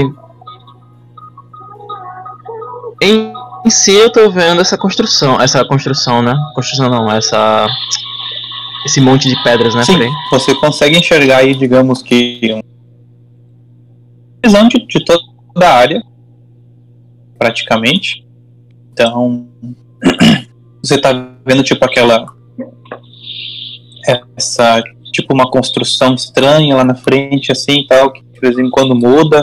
em si eu tô vendo essa construção, né? Construção não, esse monte de pedras, né? Sim, você consegue enxergar aí, digamos que uma visão de toda a área, praticamente. Então, você tá vendo tipo tipo uma construção estranha lá na frente, assim, tal, que de vez em quando muda.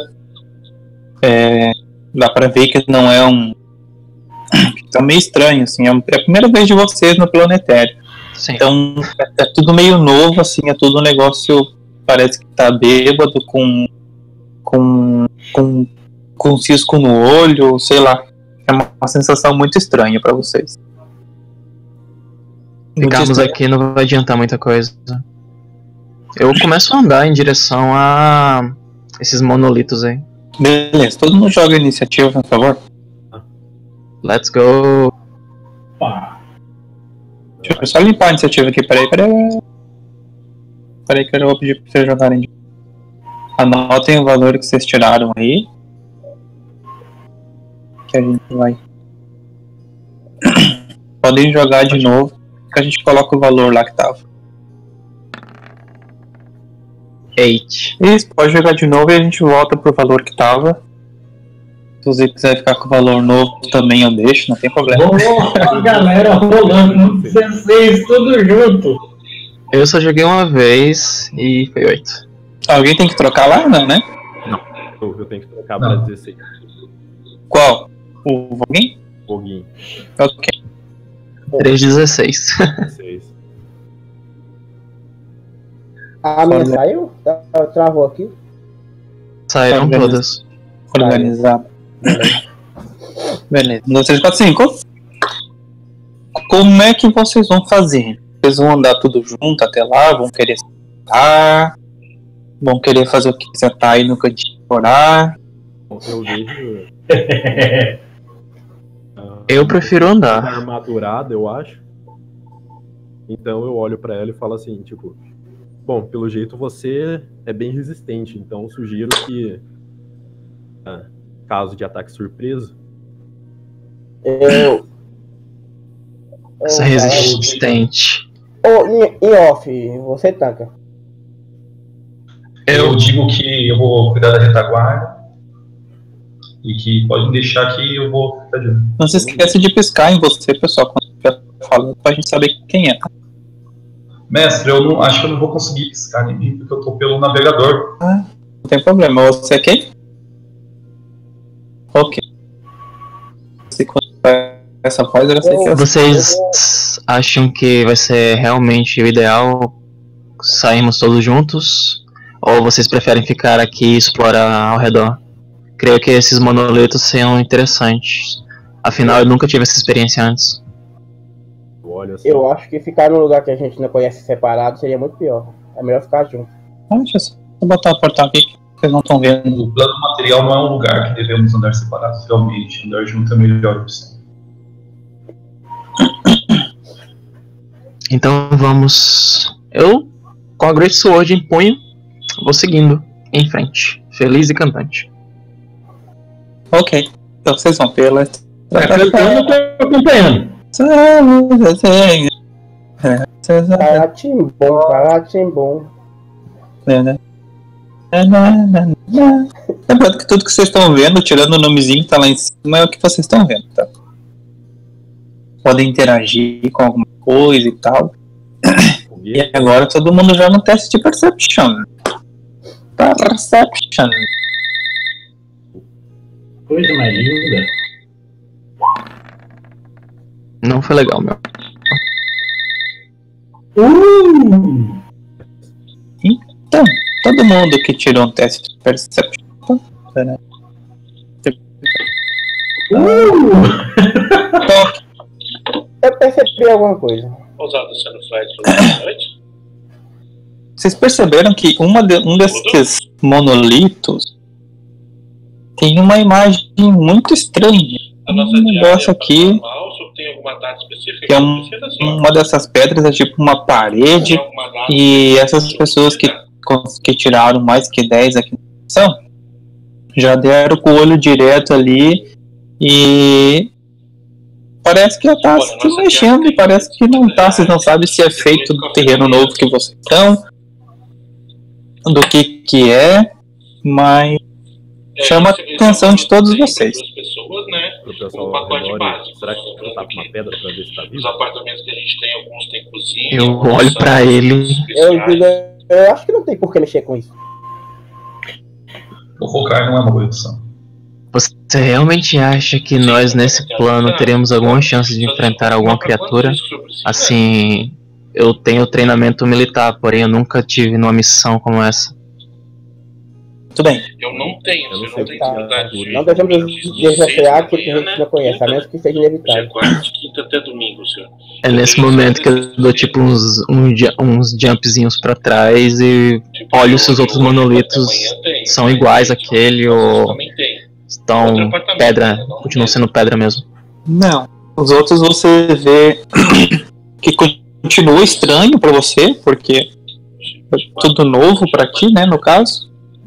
Dá pra ver que não é tá meio estranho, assim, é a primeira vez de vocês no planetário. Sim. Então, é tudo meio novo, assim, é tudo um negócio, parece que tá bêbado, com um cisco no olho, sei lá. É uma sensação muito estranha pra vocês. Ficarmos aqui não vai adiantar muita coisa. Eu começo a andar em direção a esses monolitos aí. Beleza, todo mundo joga a iniciativa, por favor. Let's go. Deixa eu só limpar a iniciativa aqui, peraí. Peraí que eu já vou pedir pra vocês jogarem de novo. Anotem o valor que vocês tiraram aí. Que a gente vai. Podem jogar de novo, que a gente coloca o valor lá que tava. 8. Isso, pode jogar de novo e a gente volta pro valor que tava. Se você quiser ficar com o valor novo também eu deixo, não tem problema. Boa, galera rolando 16, tudo junto. Eu só joguei uma vez e foi 8. Alguém tem que trocar lá, não, né? Eu tenho que trocar pra 16. Qual? O alguém? Foguinho. Ok. 3,16. 16. A minha saiu? Travou aqui. Saíram todas. Organizar. Beleza. 1, 2, 3, 4, 5. Como é que vocês vão fazer? Vocês vão andar tudo junto até lá? Vão querer sentar? Vão querer fazer o que? Sentar aí no cantinho orar? Eu vejo. Eu prefiro andar. Armadurada, eu acho. Então eu olho pra ela e falo assim, tipo, bom, pelo jeito você é bem resistente, então eu sugiro que, caso de ataque surpresa, Essa resistente. Em off, você tanca. Eu digo que eu vou cuidar da retaguarda e que pode me deixar que eu vou ficar de olho. Não se esqueça de piscar em você, pessoal, quando estiver falando, pra gente saber quem é. Mestre, eu não, acho que eu não vou conseguir piscar em mim porque eu tô pelo navegador. Não tem problema. Você é quem? Ok. Se quando essa voz, eu já sei que é. Vocês acham que vai ser realmente o ideal sairmos todos juntos? Ou vocês preferem ficar aqui e explorar ao redor? Creio que esses monolitos sejam interessantes. Afinal, eu nunca tive essa experiência antes. eu olho assim. Eu acho que ficar num lugar que a gente não conhece separado seria muito pior. É melhor ficar junto. Deixa eu só botar o portal aqui que vocês não estão vendo. O plano material não é um lugar que devemos andar separados, realmente. Andar junto é a melhor opção. Então vamos. Eu, com a Great Sword em punho, vou seguindo em frente, feliz e cantante. Ok. Então vocês vão pela. Tá cantando, eu tô acompanhando. Paratimbom. Lembrando que tudo que vocês estão vendo, tirando o nomezinho que tá lá em cima, é o que vocês estão vendo, tá? Podem interagir com alguma coisa e tal. E agora todo mundo já no teste de Perception. Perception. Coisa mais linda. Não foi legal, meu. Então, todo mundo que tirou um teste de Perception. Né? Eu percebi alguma coisa. Vocês perceberam que um desses monolitos tem uma imagem muito estranha. Um negócio aqui que é uma dessas pedras, é tipo uma parede, e essas pessoas que tiraram mais que 10 aqui na sessão já deram com o olho direto ali e parece que já tá se mexendo e parece que não tá. Vocês não sabem se é feito do terreno novo que vocês estão, do que é, mas chama a atenção de todos vocês. Pro pessoal ao redor, será que eu tapo uma pedra pra ver se tá vivo? Os apartamentos que a gente tem, alguns tem cozinha. Eu olho pra ele. Eu acho que não tem por que mexer com isso. O focar não é uma boa opção. Você realmente acha que nós nesse plano teremos alguma chance de enfrentar alguma criatura? Assim, eu tenho treinamento militar, porém eu nunca tive numa missão como essa. Tudo bem. Eu não tenho, Eu não eu sei não tenho o que é dificuldade armadura. de... Não devemos desafiar que a gente não conhece, a menos que seja Hoje é inevitável. quarta, quinta até domingo, senhor. É nesse momento que eu dou tipo uns jumpzinhos pra trás e olho se os outros monolitos são iguais àquele ou Também tem. estão pedra, continuam sendo pedra mesmo. Não. Os outros você vê que continua estranho pra você, porque tudo novo pra ti, né, no caso.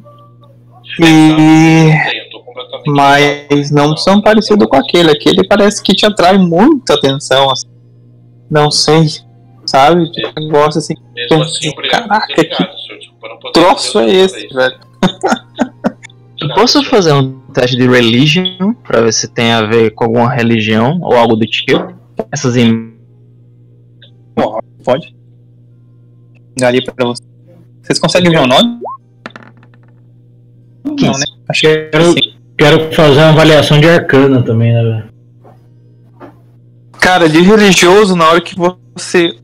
E... Eu tô completamente mas não são parecidos com aquele. Aquele parece que te atrai muita atenção, assim. Não sei, sabe? Um negócio assim. mesmo assim, obrigado por Caraca, ter que ligado, senhor. Tipo, eu não posso troço é fazer esse, isso. velho? Eu posso fazer um teste de religion pra ver se tem a ver com alguma religião ou algo do tipo? Essas Pode. Ali pra você. Vocês conseguem ver o nome? Não, né? Acho que Quero fazer uma avaliação de arcana também, né, velho? Cara, de religioso, na hora que você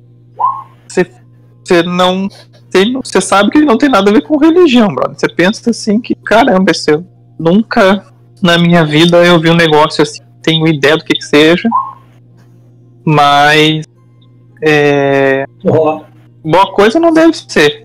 não tem, você sabe que não tem nada a ver com religião, brother. Você pensa assim que, caramba, eu nunca na minha vida eu vi um negócio assim, tenho ideia do que seja, mas boa coisa não deve ser.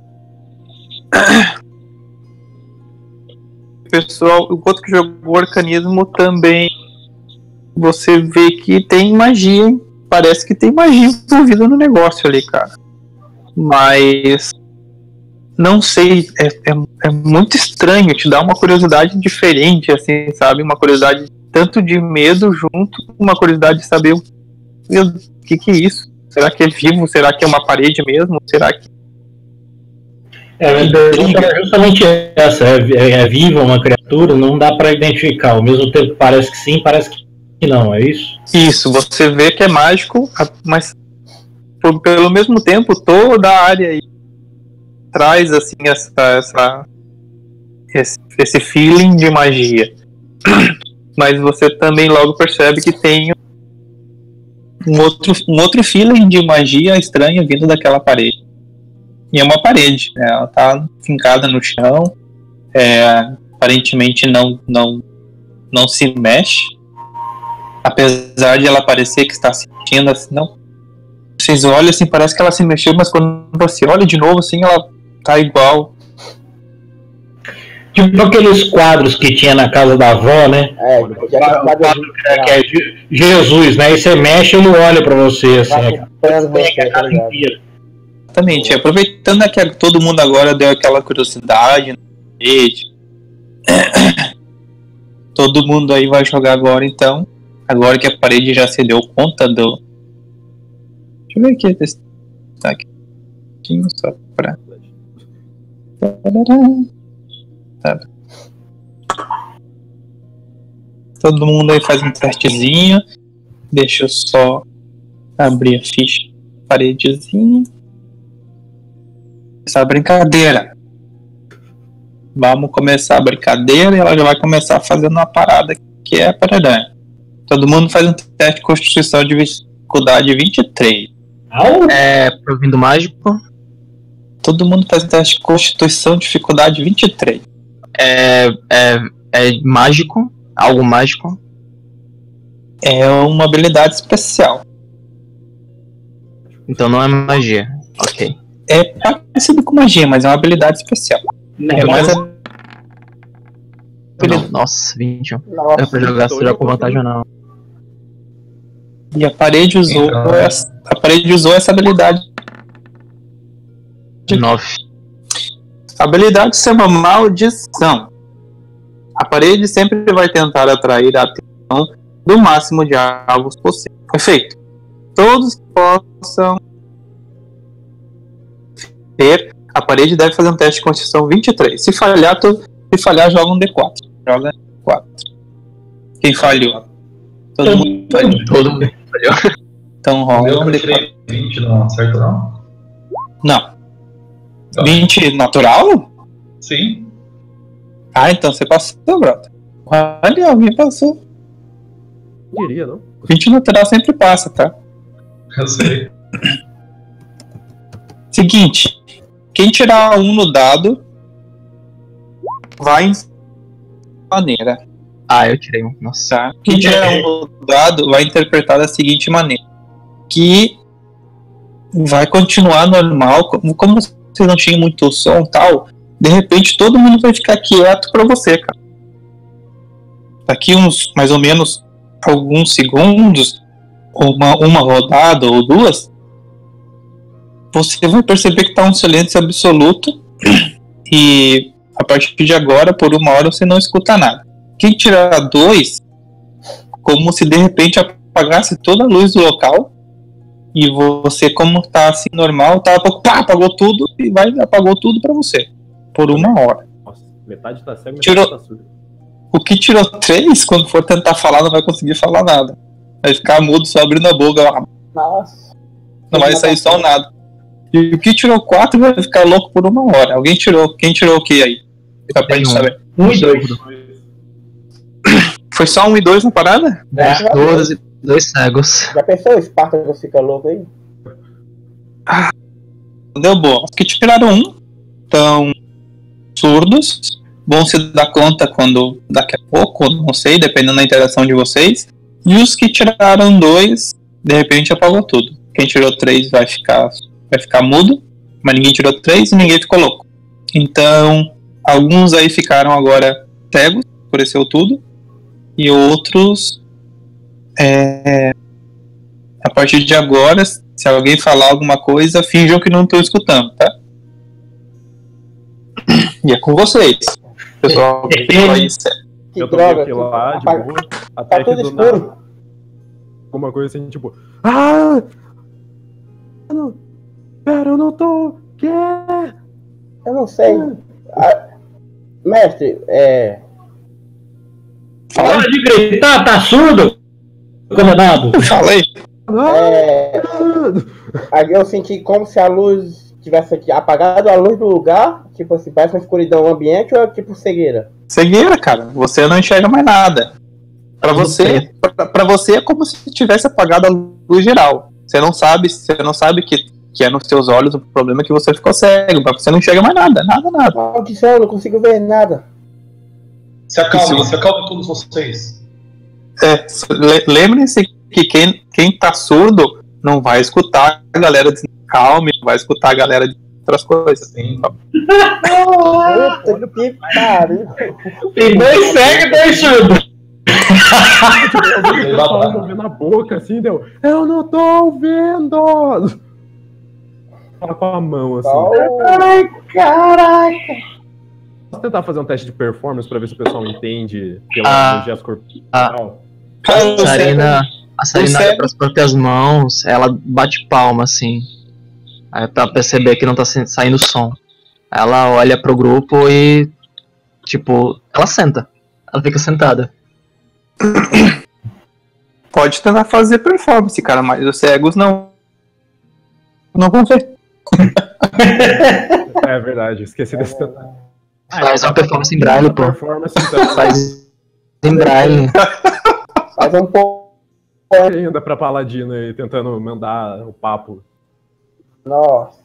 Pessoal, o outro que jogou Arcanismo também, você vê que tem magia, hein? Parece que tem magia envolvida no negócio ali, cara. Mas não sei, é muito estranho, te dá uma curiosidade diferente, assim, sabe? Uma curiosidade tanto de medo junto com uma curiosidade de saber o que é isso? Será que é vivo? Será que é uma parede mesmo? Será que... Minha pergunta é justamente essa, é viva uma criatura, não dá pra identificar, ao mesmo tempo que parece que sim, parece que não, é isso? Isso, você vê que é mágico, mas pelo mesmo tempo toda a área aí traz assim esse feeling de magia. Mas você também logo percebe que tem um outro feeling de magia estranha vindo daquela parede. E é uma parede, né? Ela tá fincada no chão, aparentemente não se mexe, apesar de ela parecer que está se mexendo assim, não. Vocês olham assim, parece que ela se mexeu, mas quando você olha de novo assim, ela tá igual. Tipo aqueles quadros que tinha na casa da avó, né? O quadro que é Jesus, né? Aí você mexe e ele olha pra você, assim. Exatamente, aproveitando que todo mundo agora deu aquela curiosidade, todo mundo aí vai jogar agora, então. Agora que a parede já se deu conta do... Deixa eu ver aqui, tá aqui. Só pra... Tá. Todo mundo aí faz um testezinho. Deixa eu só abrir a ficha, paredezinha. Essa brincadeira. Vamos começar a brincadeira e ela já vai começar fazendo uma parada que é paraná. Todo mundo faz um teste de constituição de dificuldade 23. Provindo mágico. Todo mundo faz um teste de constituição de dificuldade 23. É mágico? Algo mágico? É uma habilidade especial. Então não é magia. Ok. É parecido com magia, mas é uma habilidade especial. Nossa, 21. Não é pra jogar se já com vantagem ou não. E a parede usou essa habilidade. 9. A habilidade se chama maldição. A parede sempre vai tentar atrair a atenção do máximo de alvos possível. Efeito: todos que possam ter, a parede deve fazer um teste de constituição 23. Se falhar, joga um D4. Joga 4. Quem falhou? Todo mundo falhou. Então rola um D4. 20 não acerta, não? Não. 20 natural? Sim. Ah, então você passou, brother. Olha, alguém passou. Não diria, não? 20 natural sempre passa, tá? Eu sei. Seguinte. Quem tirar 1 no dado vai em maneira. Eu tirei um. Nossa. Tá? Quem tirar 1 no dado vai interpretar da seguinte maneira. Que vai continuar normal. Como você não tinha muito som e tal, de repente todo mundo vai ficar quieto pra você, cara. Daqui uns, mais ou menos, alguns segundos, ou uma rodada ou duas, você vai perceber que tá um silêncio absoluto e a partir de agora, por 1 hora, você não escuta nada. Quem tirar 2, como se de repente apagasse toda a luz do local e você, como tá assim normal, tá, pá, apagou tudo e apagou tudo pra você por 1 hora. Nossa, metade tá cego, Tirou- metade tá surdo. O que tirou 3, quando for tentar falar, não vai conseguir falar nada. Vai ficar mudo, só abrindo a boca lá. Nossa. Não vai sair só nada. E o que tirou 4 vai ficar louco por 1 hora. Quem tirou o que aí? Pra gente saber. 1 e 2. Foi só 1 e 2 na parada? Dois cegos. Já pensou o Spartacus fica louco aí? Deu boa. Os que tiraram 1 estão surdos. Vão se dar conta quando daqui a pouco, não sei, dependendo da interação de vocês. E os que tiraram 2, de repente apagou tudo. Quem tirou 3 vai ficar mudo, mas ninguém tirou 3 e ninguém ficou louco. Então, alguns aí ficaram agora cegos, escureceu tudo. E outros, a partir de agora, se alguém falar alguma coisa, finjam que não estão escutando, tá? E é com vocês. Pessoal, que ficou aí, sério. Que Eu tô droga. aqui lá, de Apaga- boa, Tá até que tudo do nada, escuro. alguma coisa assim, tipo... Ah! Pera, eu não tô... Que? Eu não sei. Mestre, Fala de gritar, tá surdo? Condenado. Eu falei. aí eu senti como se a luz tivesse aqui apagado a luz do lugar, tipo assim, parece uma escuridão ambiente ou é tipo cegueira? Cegueira, cara. Você não enxerga mais nada. Pra você é como se tivesse apagado a luz geral. Você não sabe que é nos seus olhos. O problema é que você ficou cego. Você não enxerga mais nada. Maldição, eu não consigo ver nada. Se acalmem todos vocês. Lembrem-se que quem tá surdo não vai escutar a galera de calme, não vai escutar a galera de outras coisas. Sim. Puta que pariu. Tem 2 cegos e 2 surdos. Eu tava ouvindo a boca, assim, deu... Eu não tô ouvindo! Fala com a mão, assim. Ai, caraca. Posso tentar fazer um teste de performance pra ver se o pessoal entende pela gesto corporal? A Sarina olha pras próprias mãos, ela bate palma, assim. Aí pra perceber que não tá saindo som. Ela olha pro grupo e, tipo, ela senta. Ela fica sentada. Pode tentar fazer performance, cara, mas os cegos não vão ver. É verdade, esqueci desse detalhe. Faz uma performance em braille, pô. Performance, então. Faz em braille. Faz um pouco. Ainda pra Paladino aí, tentando mandar o papo. Nossa.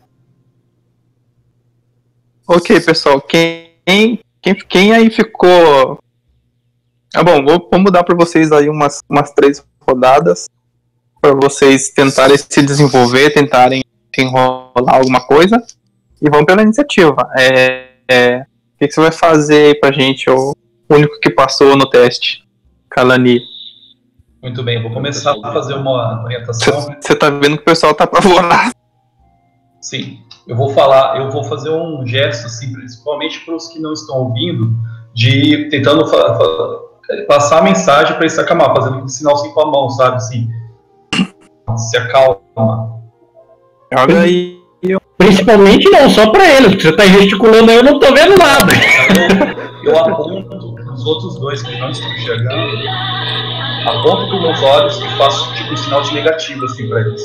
Ok, pessoal, quem aí ficou... bom, vou mudar pra vocês aí umas 3 rodadas pra vocês tentarem se desenvolver, tentarem enrolar alguma coisa e vamos pela iniciativa. O que você vai fazer aí pra gente, o único que passou no teste, Kalani? Muito bem, eu vou começar a fazer uma orientação. Você tá vendo que o pessoal tá apavorado. Sim, eu vou fazer um gesto, assim, principalmente para os que não estão ouvindo, de tentando passar a mensagem para eles se acalmar, fazendo um sinalzinho com a mão, sabe, assim. Se acalma. Joga aí. Principalmente não, só pra ele, porque você tá gesticulando aí, eu não tô vendo nada. Eu aponto os outros 2 que não estão enxergando, aponto com meus olhos e faço tipo um sinal de negativo, assim, para eles.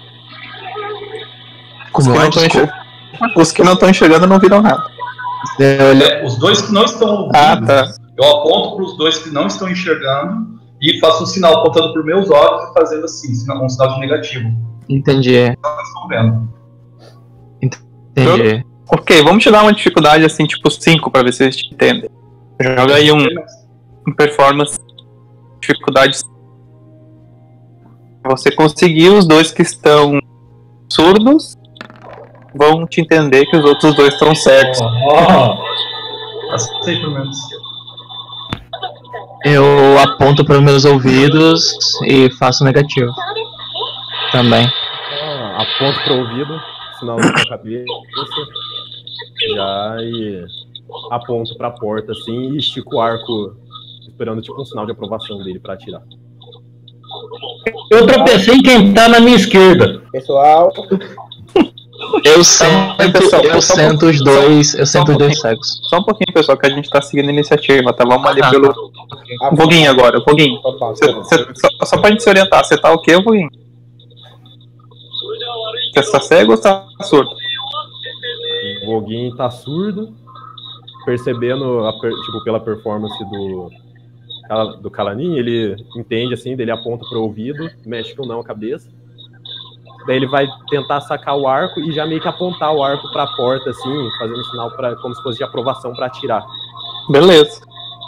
Os que não estão enxergando não viram nada. Os 2 que não estão ouvindo, tá. eu aponto para os 2 que não estão enxergando e faço um sinal apontando por meus olhos e fazendo assim, um sinal de negativo. Entendi. Eles estão vendo. Entendi. Ok, vamos te dar uma dificuldade assim, tipo 5, pra ver se eles te entendem. Joga aí um performance, dificuldade. Você conseguiu, os 2 que estão surdos vão te entender que os outros 2 estão cegos. Aceito pelo menos. Eu aponto para os meus ouvidos e faço negativo. Também. Aponto pro ouvido, sinalzinho com a cabeça já e aponto pra porta assim e estico o arco, esperando tipo um sinal de aprovação dele pra atirar. Eu tropecei em quem tá na minha esquerda. Pessoal, Eu sento os dois cegos. Só um pouquinho, pessoal, que a gente tá seguindo a iniciativa, tá? Vamos ali Ah, pelo. Um Voguinho agora, Voguinho. opa, Só pra gente se orientar, você tá o quê, Voguinho? Você tá cego ou tá surdo? O Voguinho tá surdo, percebendo tipo, pela performance do Calanin, ele entende assim, daí ele aponta pro ouvido, mexe com não a cabeça. Daí ele vai tentar sacar o arco e já meio que apontar o arco pra porta, assim, fazendo sinal como se fosse de aprovação pra atirar. Beleza.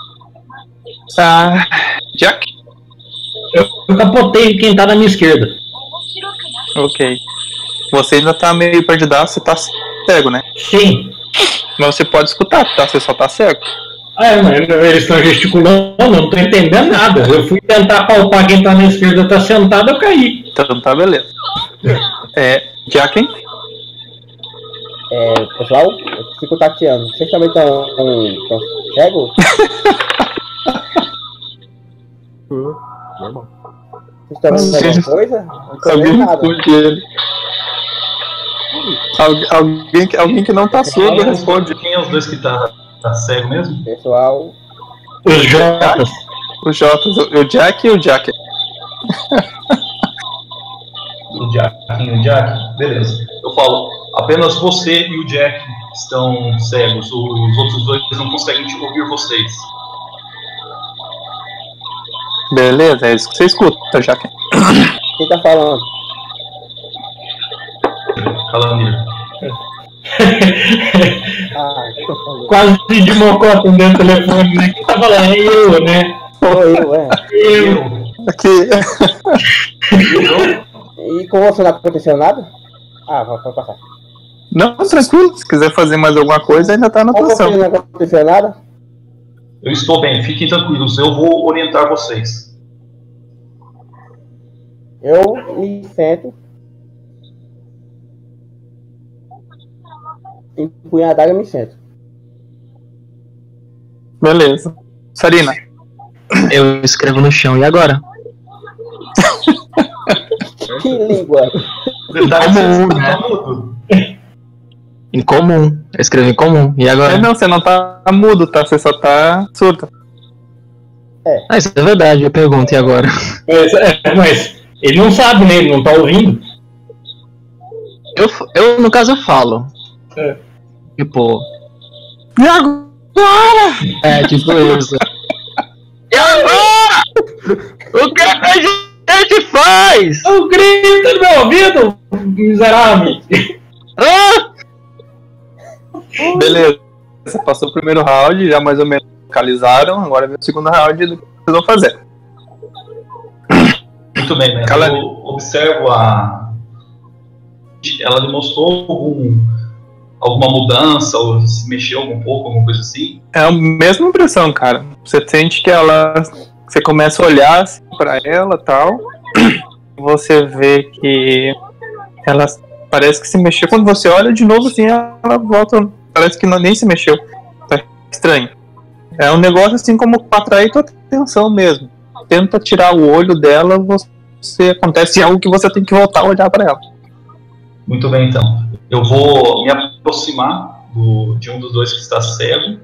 Tá. Jack? Eu capotei em quem tá na minha esquerda. Ok. Você ainda tá meio perdidaço, você tá cego, né? Sim. Mas você pode escutar, tá? Você só tá cego. Mas eles estão gesticulando, eu não tô entendendo nada. Eu fui tentar palpar quem tá na esquerda, tá sentado, eu caí. Então tá, beleza. Jack? pessoal, eu fico tateando. Vocês também estão cegos? Normal. Vocês estão vendo alguma coisa? Não tô vendo Alguém nada. responde ele. Alguém que não tá surdo responde. Quem é os dois que tá cego mesmo? Pessoal, Os Jotas. O Jota, o Jack e o Jack. O Jack, beleza. Eu falo, apenas você e o Jack estão cegos, os outros dois não conseguem ouvir vocês. Beleza, é isso que você escuta, Jack. quem tá falando? Calanir. Tô falando. Quase de mocota dentro do telefone, né? Quem tá falando? É eu, né? Sou eu, Eu. Aqui. E com você não aconteceu nada? Pode passar. Não, tranquilo. Se quiser fazer mais alguma coisa, ainda tá na Com você atuação. não aconteceu nada? Eu estou bem, fiquem tranquilos, eu vou orientar vocês. Eu me sento. Empunhadado, eu me sento. Beleza. Sarina. Eu escrevo no chão, e agora? Que língua? Comum, né? Tá mudo. Em comum. Eu escrevo em comum, e agora? Não, você não tá mudo, tá? Você só tá surdo. Isso é verdade, eu pergunto, e agora? Mas ele não sabe, né? Ele não tá ouvindo. Eu no caso, eu falo. Tipo... E agora? tipo isso. E agora? O que a gente faz? Eu grito no meu ouvido, miserável. Beleza. Você passou o primeiro round, já mais ou menos localizaram. Agora vem o segundo round do que vocês vão fazer. Muito bem, né? Calanir. Eu observo ela demonstrou alguma mudança, ou se mexeu algum pouco, alguma coisa assim? É a mesma impressão, cara. Você sente que ela... Você começa a olhar assim, pra ela e tal. Você vê que ela parece que se mexeu. Quando você olha de novo, assim, ela volta. Parece que nem se mexeu. Tá estranho. É um negócio assim como pra atrair tua atenção mesmo. Tenta tirar o olho dela, acontece algo que você tem que voltar a olhar pra ela. Muito bem, então. Eu vou me aproximar de um dos dois que está cego.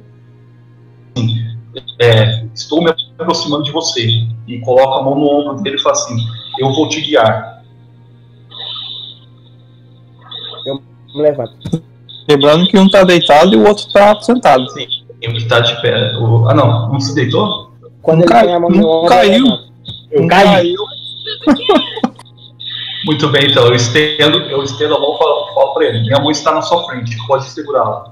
Estou me aproximando de você. E coloco a mão no ombro dele e falo assim: eu vou te guiar. Eu me levanto. Lembrando que um tá deitado e o outro tá sentado. Sim. E o que está de pé. Não se deitou? Quando Não ele cai- põe a mão no não ombro, caiu. Eu caí. Muito bem, então. Eu estendo a mão e falo para ele: minha mão está na sua frente, pode segurá-la.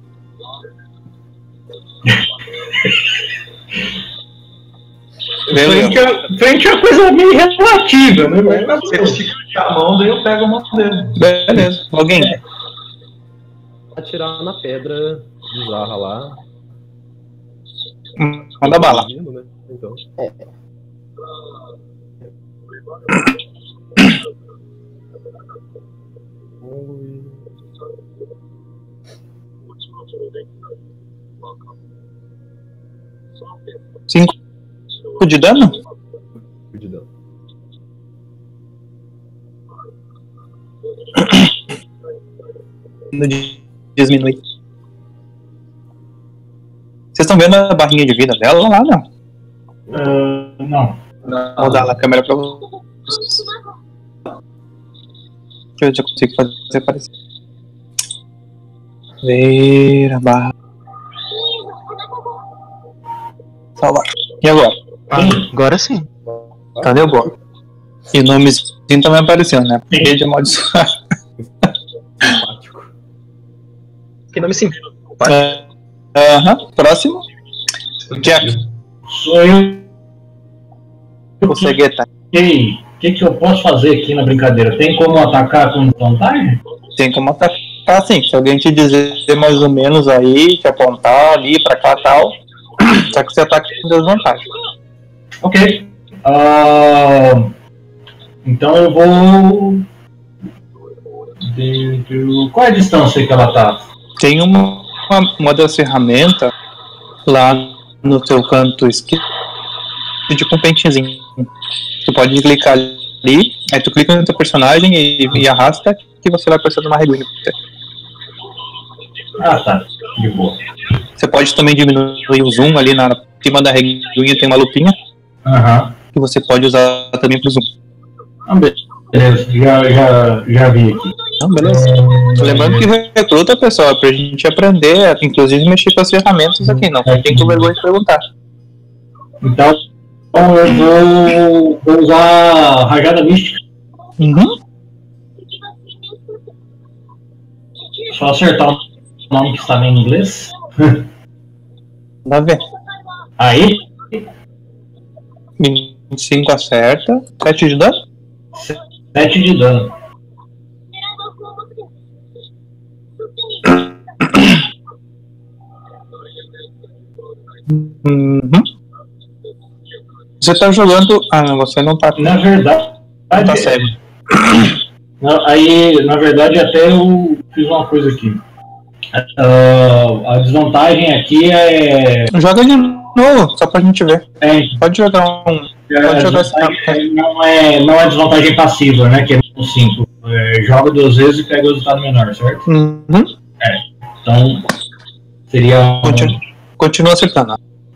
Frente é uma coisa meio relativa, né? Se ele esticar a mão, daí eu pego a mão dele. Beleza. Alguém? Atirar na pedra bizarra lá. Manda bala. Vindo, né? Então. 5 de dano? De dano. Diminui. Vocês estão vendo a barrinha de vida dela lá, não? Não. Vou dar lá a câmera pra vocês. Deixa eu ver se eu consigo fazer parecer. Ver a barra. Salvar. E agora? Agora sim. Cadê o bloco? E o nomezinho também apareceu, né? Rede amaldiçoada. Simpático. Que nome sim? Próximo. Jack. Sou eu. O Cegueta. Ei, o que eu posso fazer aqui na brincadeira? Tem como atacar com vantagem? Tem como atacar assim. Se alguém te dizer mais ou menos aí, te apontar ali pra cá e tal. Só que você ataca com desvantagem. Ok. Então eu vou. Qual é a distância que ela tá? Tem uma das ferramentas lá no teu canto esquerdo, tipo um pentezinho. Tu pode clicar ali, aí tu clica no teu personagem e arrasta que você vai aparecer numa reguinha. Ah, tá. De boa. Você pode também diminuir o zoom ali na cima da reguinha, tem uma lupinha Aham. que você pode usar também pro zoom. Beleza, já vi aqui. Então, beleza. Lembrando que recruta, pessoal, é pra gente aprender, inclusive mexer com as ferramentas aqui, não tem com vergonha de perguntar. Então eu vou usar a rajada mística. Uhum. Só acertar o nome que está em inglês. Dá ver. Aí, 25 acerta. 7 de dano? 7 de dano. Uhum. Você tá jogando. Ah, não, você não tá. Na verdade, Não tá cego. Aí, na verdade, até eu fiz uma coisa aqui. A desvantagem aqui é. Joga de novo, só pra gente ver. Pode jogar um. Pode jogar esse não é desvantagem passiva, né? Que é um 5. Joga 2 vezes e pega o resultado menor, certo? Uhum. Então, seria. Continua acertando.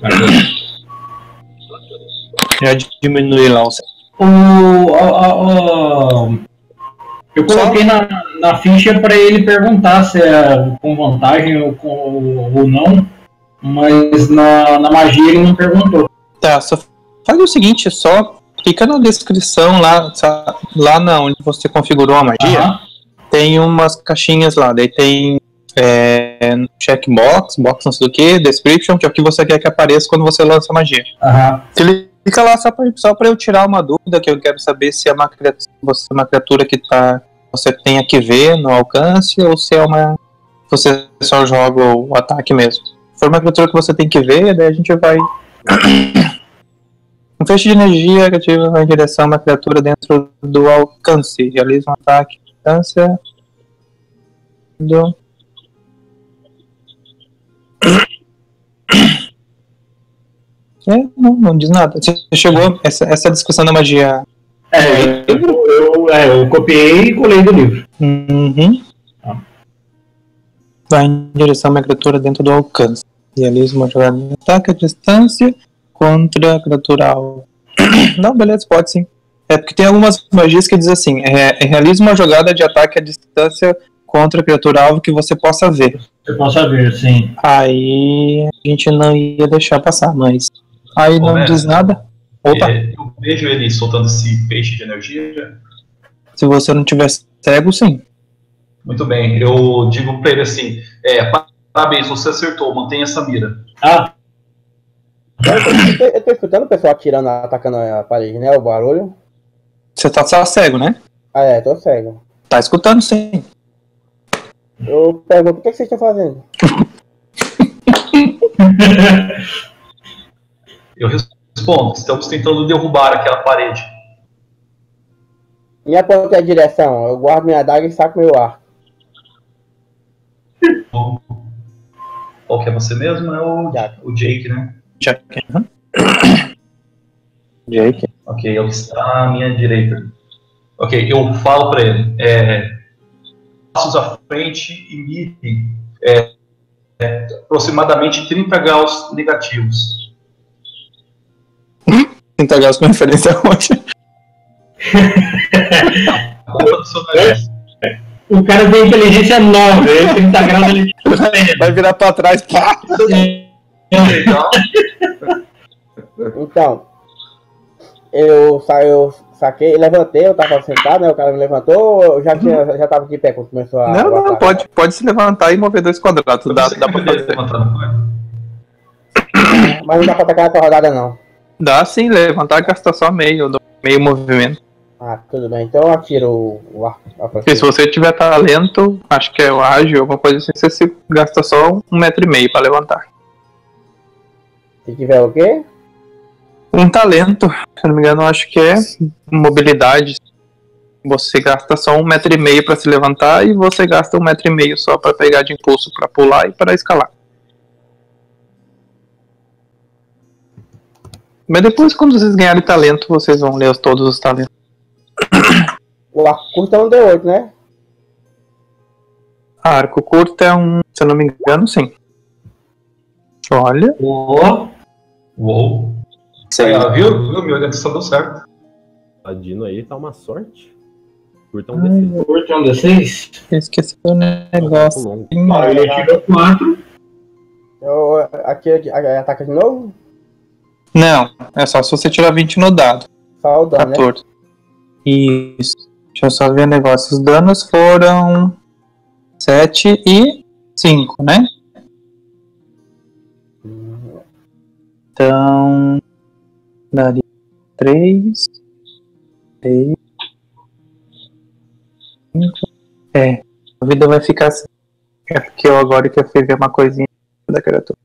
Já diminui lá o. Eu coloquei na ficha para ele perguntar se é com vantagem ou não, mas na magia ele não perguntou. Tá, só faz o seguinte, só clica na descrição lá na onde você configurou a magia. Tem umas caixinhas lá, daí tem checkbox, box não sei o que, description, que é o que você quer que apareça quando você lança a magia. Clica lá só pra eu tirar uma dúvida, que eu quero saber se é uma criatura que você tenha que ver no alcance, ou se é você só joga o ataque mesmo. Se for uma criatura que você tem que ver, daí a gente vai. Um feixe de energia que ativa em direção a uma criatura dentro do alcance. Realiza um ataque à distância do. Não diz nada. Você chegou essa discussão da magia. Eu copiei e colei do livro. Uhum. Vai em direção a uma criatura dentro do alcance. Realiza uma jogada de ataque à distância contra a criatura alvo. Não, beleza, pode sim. É porque tem algumas magias que dizem assim: realiza uma jogada de ataque à distância contra a criatura alvo que você possa ver. Você possa ver, sim. Aí a gente não ia deixar passar, mas. Aí não diz nada. Opa! Eu vejo ele soltando esse peixe de energia. Se você não tiver cego, sim. Muito bem, eu digo pra ele assim: parabéns, você acertou, mantenha essa mira. Eu tô escutando o pessoal atirando, atacando a parede, né? O barulho. Você tá só cego, né? Tô cego. Tá escutando, sim. Eu pergunto, o que vocês estão fazendo? Eu respondo: estamos tentando derrubar aquela parede. Minha ponta é a direção. Eu guardo minha adaga e saco meu arco. Qual que é você mesmo? É o Jake, né? Jack. Jake. Ok, é o que está à minha direita. Ok, eu falo para ele. Passos à frente e mire aproximadamente 30 graus negativos. 30 graus com referência hoje. A culpa do seu nariz. O cara tem inteligência 9, ele 30 graus ele. Vai virar pra trás. Pá. Legal. Então, eu saquei, levantei, eu tava sentado, né? O cara me levantou, eu já tava de pé quando começou a. Não, pode se levantar e mover 2 quadrados. Dá pra fazer. Mas não dá pra atacar essa rodada, não. Dá sim, levantar e gastar só meio movimento. Ah, tudo bem, então eu atiro o arco. Porque se você tiver talento, acho que é o ágil, alguma coisa assim, você gasta só 1,5 metro pra levantar. Se tiver o quê? Um talento, se eu não me engano, acho que é mobilidade. Você gasta só 1,5 metro pra se levantar e você gasta 1,5 metro só pra pegar de impulso pra pular e para escalar. Mas depois, quando vocês ganharem talento, vocês vão ler todos os talentos. O arco curto é um D8, né? Arco curto é um, se eu não me engano, sim. Olha. Uou. Viu? Minha orientação deu certo. Ladino aí tá uma sorte. Curto é um D6. Curto é um D6? Esqueci o negócio. Ele tirou 4. Aqui ataca de novo? Não, é só se você tirar 20 no dado. Só o dano, 14. Isso. Deixa eu só ver o negócio. Os danos foram 7 e 5, né? Então, daria 3, 6, 5. A vida vai ficar assim. É porque eu agora que eu fui ver uma coisinha da criatura.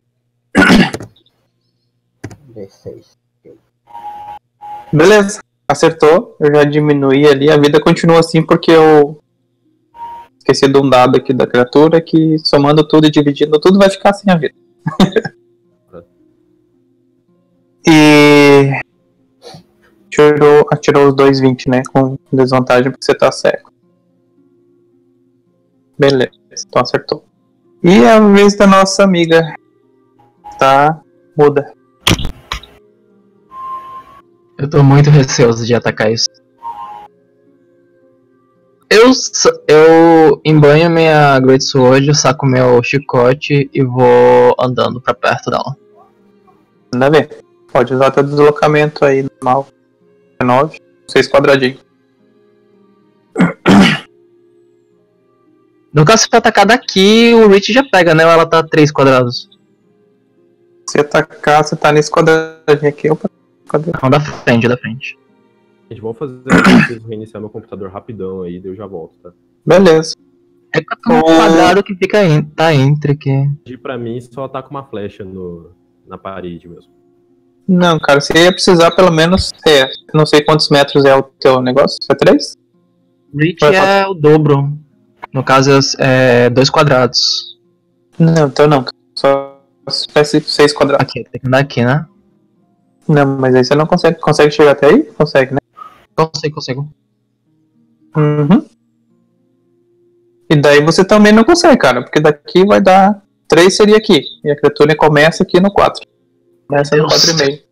D6. Beleza, acertou. Eu já diminuí ali. A vida continua assim porque eu esqueci de um dado aqui da criatura que somando tudo e dividindo tudo vai ficar assim a vida. E atirou os 2,20, né? Com desvantagem porque você tá cego. Beleza, então acertou. E é a vez da nossa amiga. Tá muda. Eu tô muito receoso de atacar isso. Eu embanho minha Great Sword, eu saco meu chicote e vou andando pra perto dela. Manda ver. Pode usar teu deslocamento aí normal. 9, 6 quadradinhos. No caso, se eu atacar daqui, o Rich já pega, né? Ou ela tá a 3 quadrados? Se atacar, você tá nesse quadradinho aqui. Opa, cadê? Não, da frente. Gente, vamos fazer preciso reiniciar meu computador rapidão aí, daí eu já volto, tá? Beleza. É um quadrado que fica tá entre aqui. E pra mim só tá com uma flecha na parede mesmo. Não, cara, você ia precisar pelo menos. Não sei quantos metros é o teu negócio. É 3? Reach é o dobro. No caso é 2 quadrados. Não, então não. Só 6 quadrados. Aqui, tem que andar aqui, né? Não, mas aí você não consegue. Consegue chegar até aí? Consegue, né? Consigo. Uhum. E daí você também não consegue, cara. Porque daqui vai dar. 3 seria aqui. E a criatura começa aqui no 4. Começa no 4,5.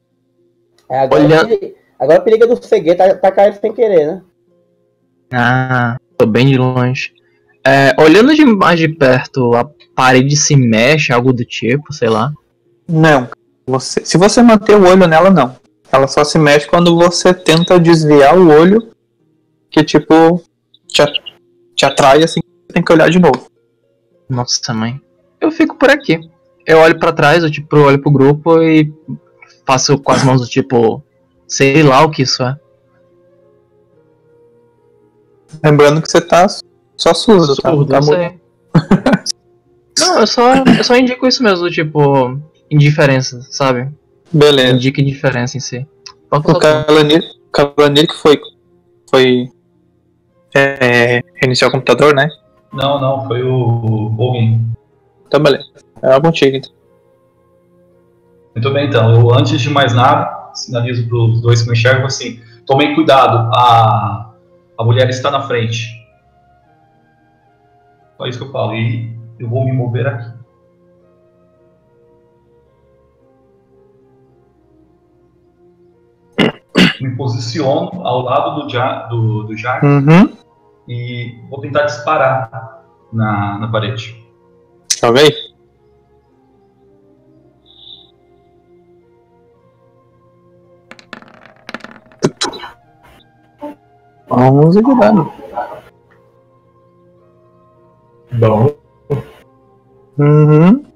Agora periga do cegueiro tá caindo sem querer, né? Ah, tô bem de longe. Olhando de mais de perto, a parede se mexe, algo do tipo, sei lá. Não. Se você manter o olho nela, não. Ela só se mexe quando você tenta desviar o olho, que tipo, te atrai assim, você tem que olhar de novo. Nossa, mãe. Eu fico por aqui. Eu olho pra trás, eu tipo, olho pro grupo e faço com as mãos do tipo, sei lá o que isso é. Lembrando que você tá só surdo, tá? Surdo, Tá sei. Não, eu só indico isso mesmo, do tipo, indiferença, sabe? Beleza. Indica indiferença em si. O Calanir que foi reiniciar o computador, né? Não, foi o Bogin. Então beleza. É algo contigo, então. Muito bem, então. Eu, antes de mais nada, sinalizo para os dois que me enxergam assim: tomem cuidado, a mulher está na frente. Só isso que eu falo. E eu vou me mover aqui. Me posiciono ao lado do Jack Uhum. e vou tentar disparar na parede. Joga aí. Vamos de dano. Bom. Uhum.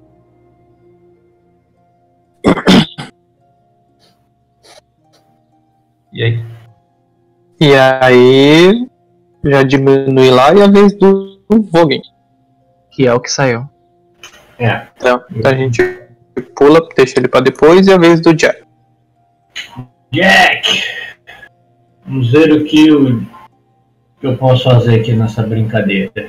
E aí? E aí já diminui lá e a vez do Vogen. Que é o que saiu. É. Então a gente pula, deixa ele pra depois e a vez do Jack. Jack! Vamos ver o que eu posso fazer aqui nessa brincadeira.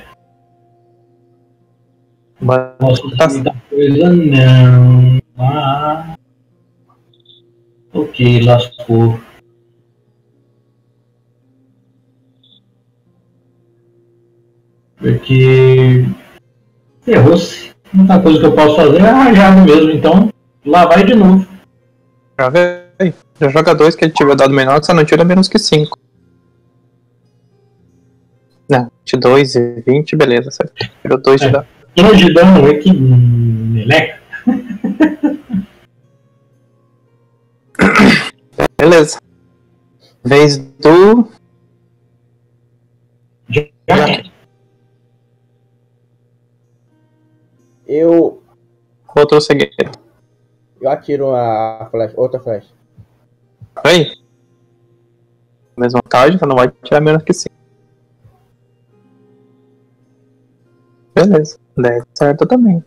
Mas Posso tá- fazer muita coisa? Não. Ah. Ok, lascou. Porque ferrou-se. A única coisa que eu posso fazer é arranjar mesmo, então lá vai de novo. joga aí. Já joga 2 que ele tiver dado menor, só não tira menos que 5. Não, 22 e 20, beleza, certo. Tirou 2 de dano. Quem de dano é que meleca. Beleza. Vez do. Jack. Eu Outro cegueiro. atiro a flecha, outra flecha. Aí. Mesma vantagem, só não vai tirar menos que 5. Beleza. 10 certo também.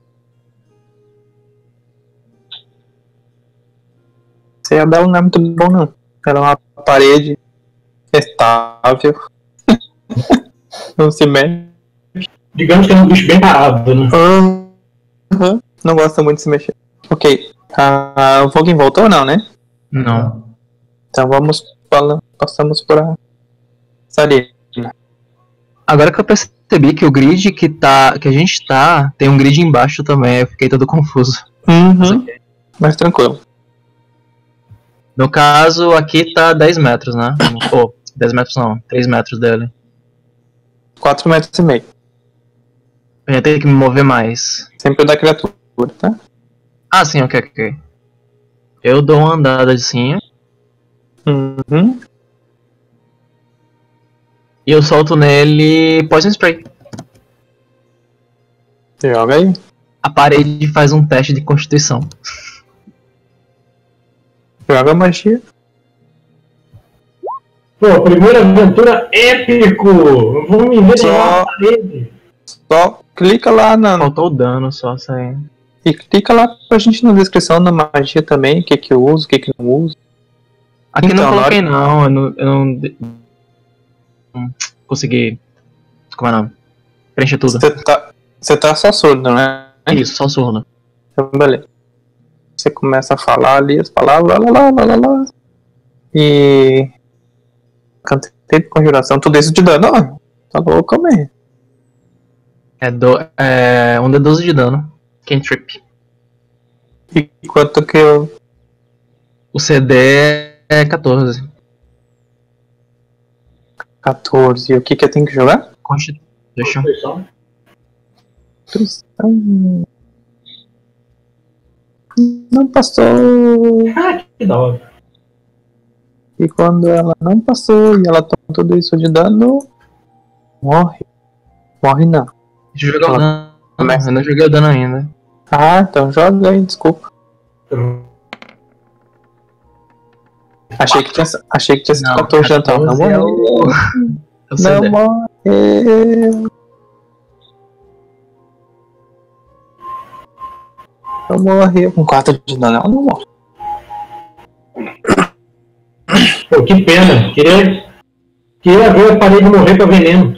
Esse a dela não é muito bom, não. Ela é uma parede estável. Não se mexe. Digamos que é um bicho bem parado, né? Uhum. Não gosta muito de se mexer. Ok. O Vogen voltou ou não, né? Não. Então passamos por a Sarina. Agora que eu percebi que o grid que a gente tá, tem um grid embaixo também, eu fiquei todo confuso. Uhum. Mas tranquilo. No caso, aqui tá 10 metros, né? Pô, 10 metros não, 3 metros dele. 4 metros e meio. Eu ia ter que me mover mais. Sempre da criatura, tá? Ah, sim, ok. Eu dou uma andada assim Uhum. e eu solto nele Poison Spray. Joga aí. A parede faz um teste de constituição. Joga magia. Pô, primeira aventura épico! Eu vou me ver na parede. Só clica lá Faltou o dano só, saindo. e clica lá pra gente na descrição da magia também, o que que eu uso, o que que não uso. Aqui Então, não coloquei na não, eu não consegui. Como é o nome? Preencher tudo. Você tá só surdo, né? Isso, só surdo. Então, beleza. Você começa a falar ali as palavras, lá. E. Cantei de conjuração, tudo isso de dano, ó. Tá louco, man. É um D12 de dano. Cantrip. E quanto que eu. O CD é 14. 14. E o que que eu tenho que jogar? Constituição. Não passou. Ah, que da hora. E quando ela não passou e ela toma tudo isso de dano, morre. Morre não. Deixa eu jogar o dano. Começa. Eu não joguei o dano ainda. Ah, então joga aí, desculpa. Achei que tinha sido 14 então. Não 14 é morreu. o Não CD. morreu. Não morreu. Com 4 de dano ela não morre. Pô, que pena. Queria ver a parede morrer pra veneno.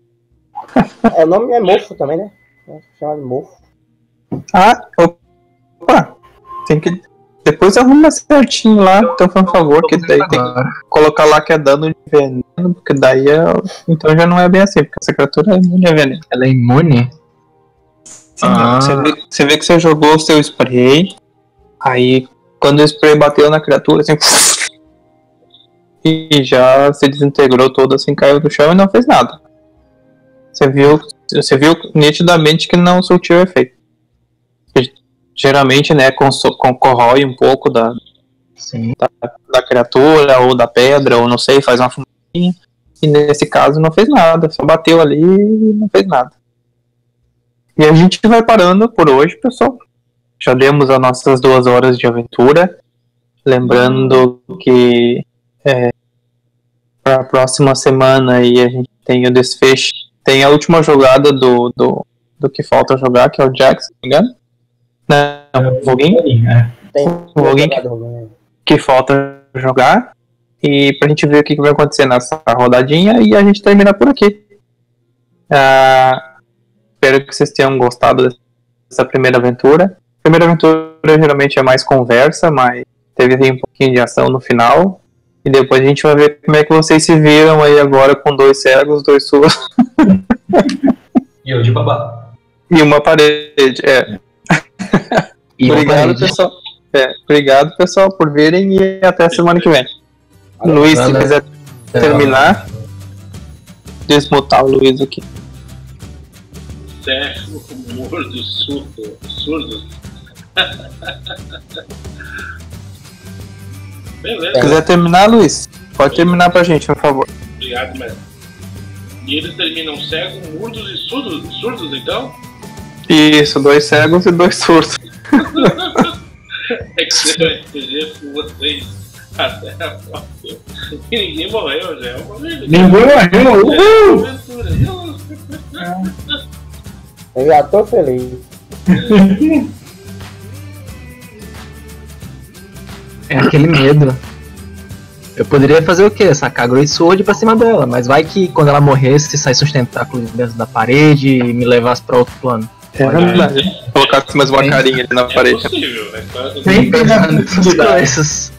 O nome é mofo também, né? É chamado mofo. Ah, Opa, tem que. Depois arruma certinho lá, então por favor, que daí tem que colocar lá que é dano de veneno, porque daí então já não é bem assim, porque essa criatura é imune a veneno. Ela é imune? Sim, você vê que você jogou o seu spray, aí quando o spray bateu na criatura, assim, e já se desintegrou todo, assim, caiu do chão e não fez nada. Você viu nitidamente que não surtiu efeito. Geralmente, né, corrói um pouco da criatura, ou da pedra, ou não sei, faz uma fumacinha. E nesse caso não fez nada, só bateu ali e não fez nada. E a gente vai parando por hoje, pessoal. Já demos as nossas 2 horas de aventura. Lembrando que para a próxima semana aí a gente tem o desfecho. Tem a última jogada do que falta jogar, que é o Jax, se não me engano. Não, o Voguinho. Tem O Voguinho que falta jogar. E pra gente ver o que vai acontecer nessa rodadinha. E a gente termina por aqui. Espero que vocês tenham gostado dessa primeira aventura. A primeira aventura geralmente é mais conversa, mas teve um pouquinho de ação no final. E depois a gente vai ver como é que vocês se viram aí agora com 2 cegos, 2 surdos. E eu de babá. E uma parede, Obrigado, pessoal. Obrigado, pessoal, por virem e até a semana que vem. Luiz, se quiser terminar, desmutar o Luiz aqui. Cego, mordo, surdo. Beleza. Se quiser terminar, Luiz, pode terminar pra gente, por favor. Obrigado, mestre. E eles terminam cegos, mudos e surdos, então? Isso, 2 cegos e 2 surdos. Excelente, seja com vocês. Até a próxima. E ninguém morreu, já é uma vida. Ninguém morreu, uhul! Eu já tô feliz. É aquele medo. Eu poderia fazer o quê? Sacar Great Sword pra cima dela, mas vai que quando ela morresse, saísse uns tentáculos dentro da parede e me levasse pra outro plano. É verdade. Colocasse mais uma carinha ali na parede. É possível, né? Sem pensar nessas coisas.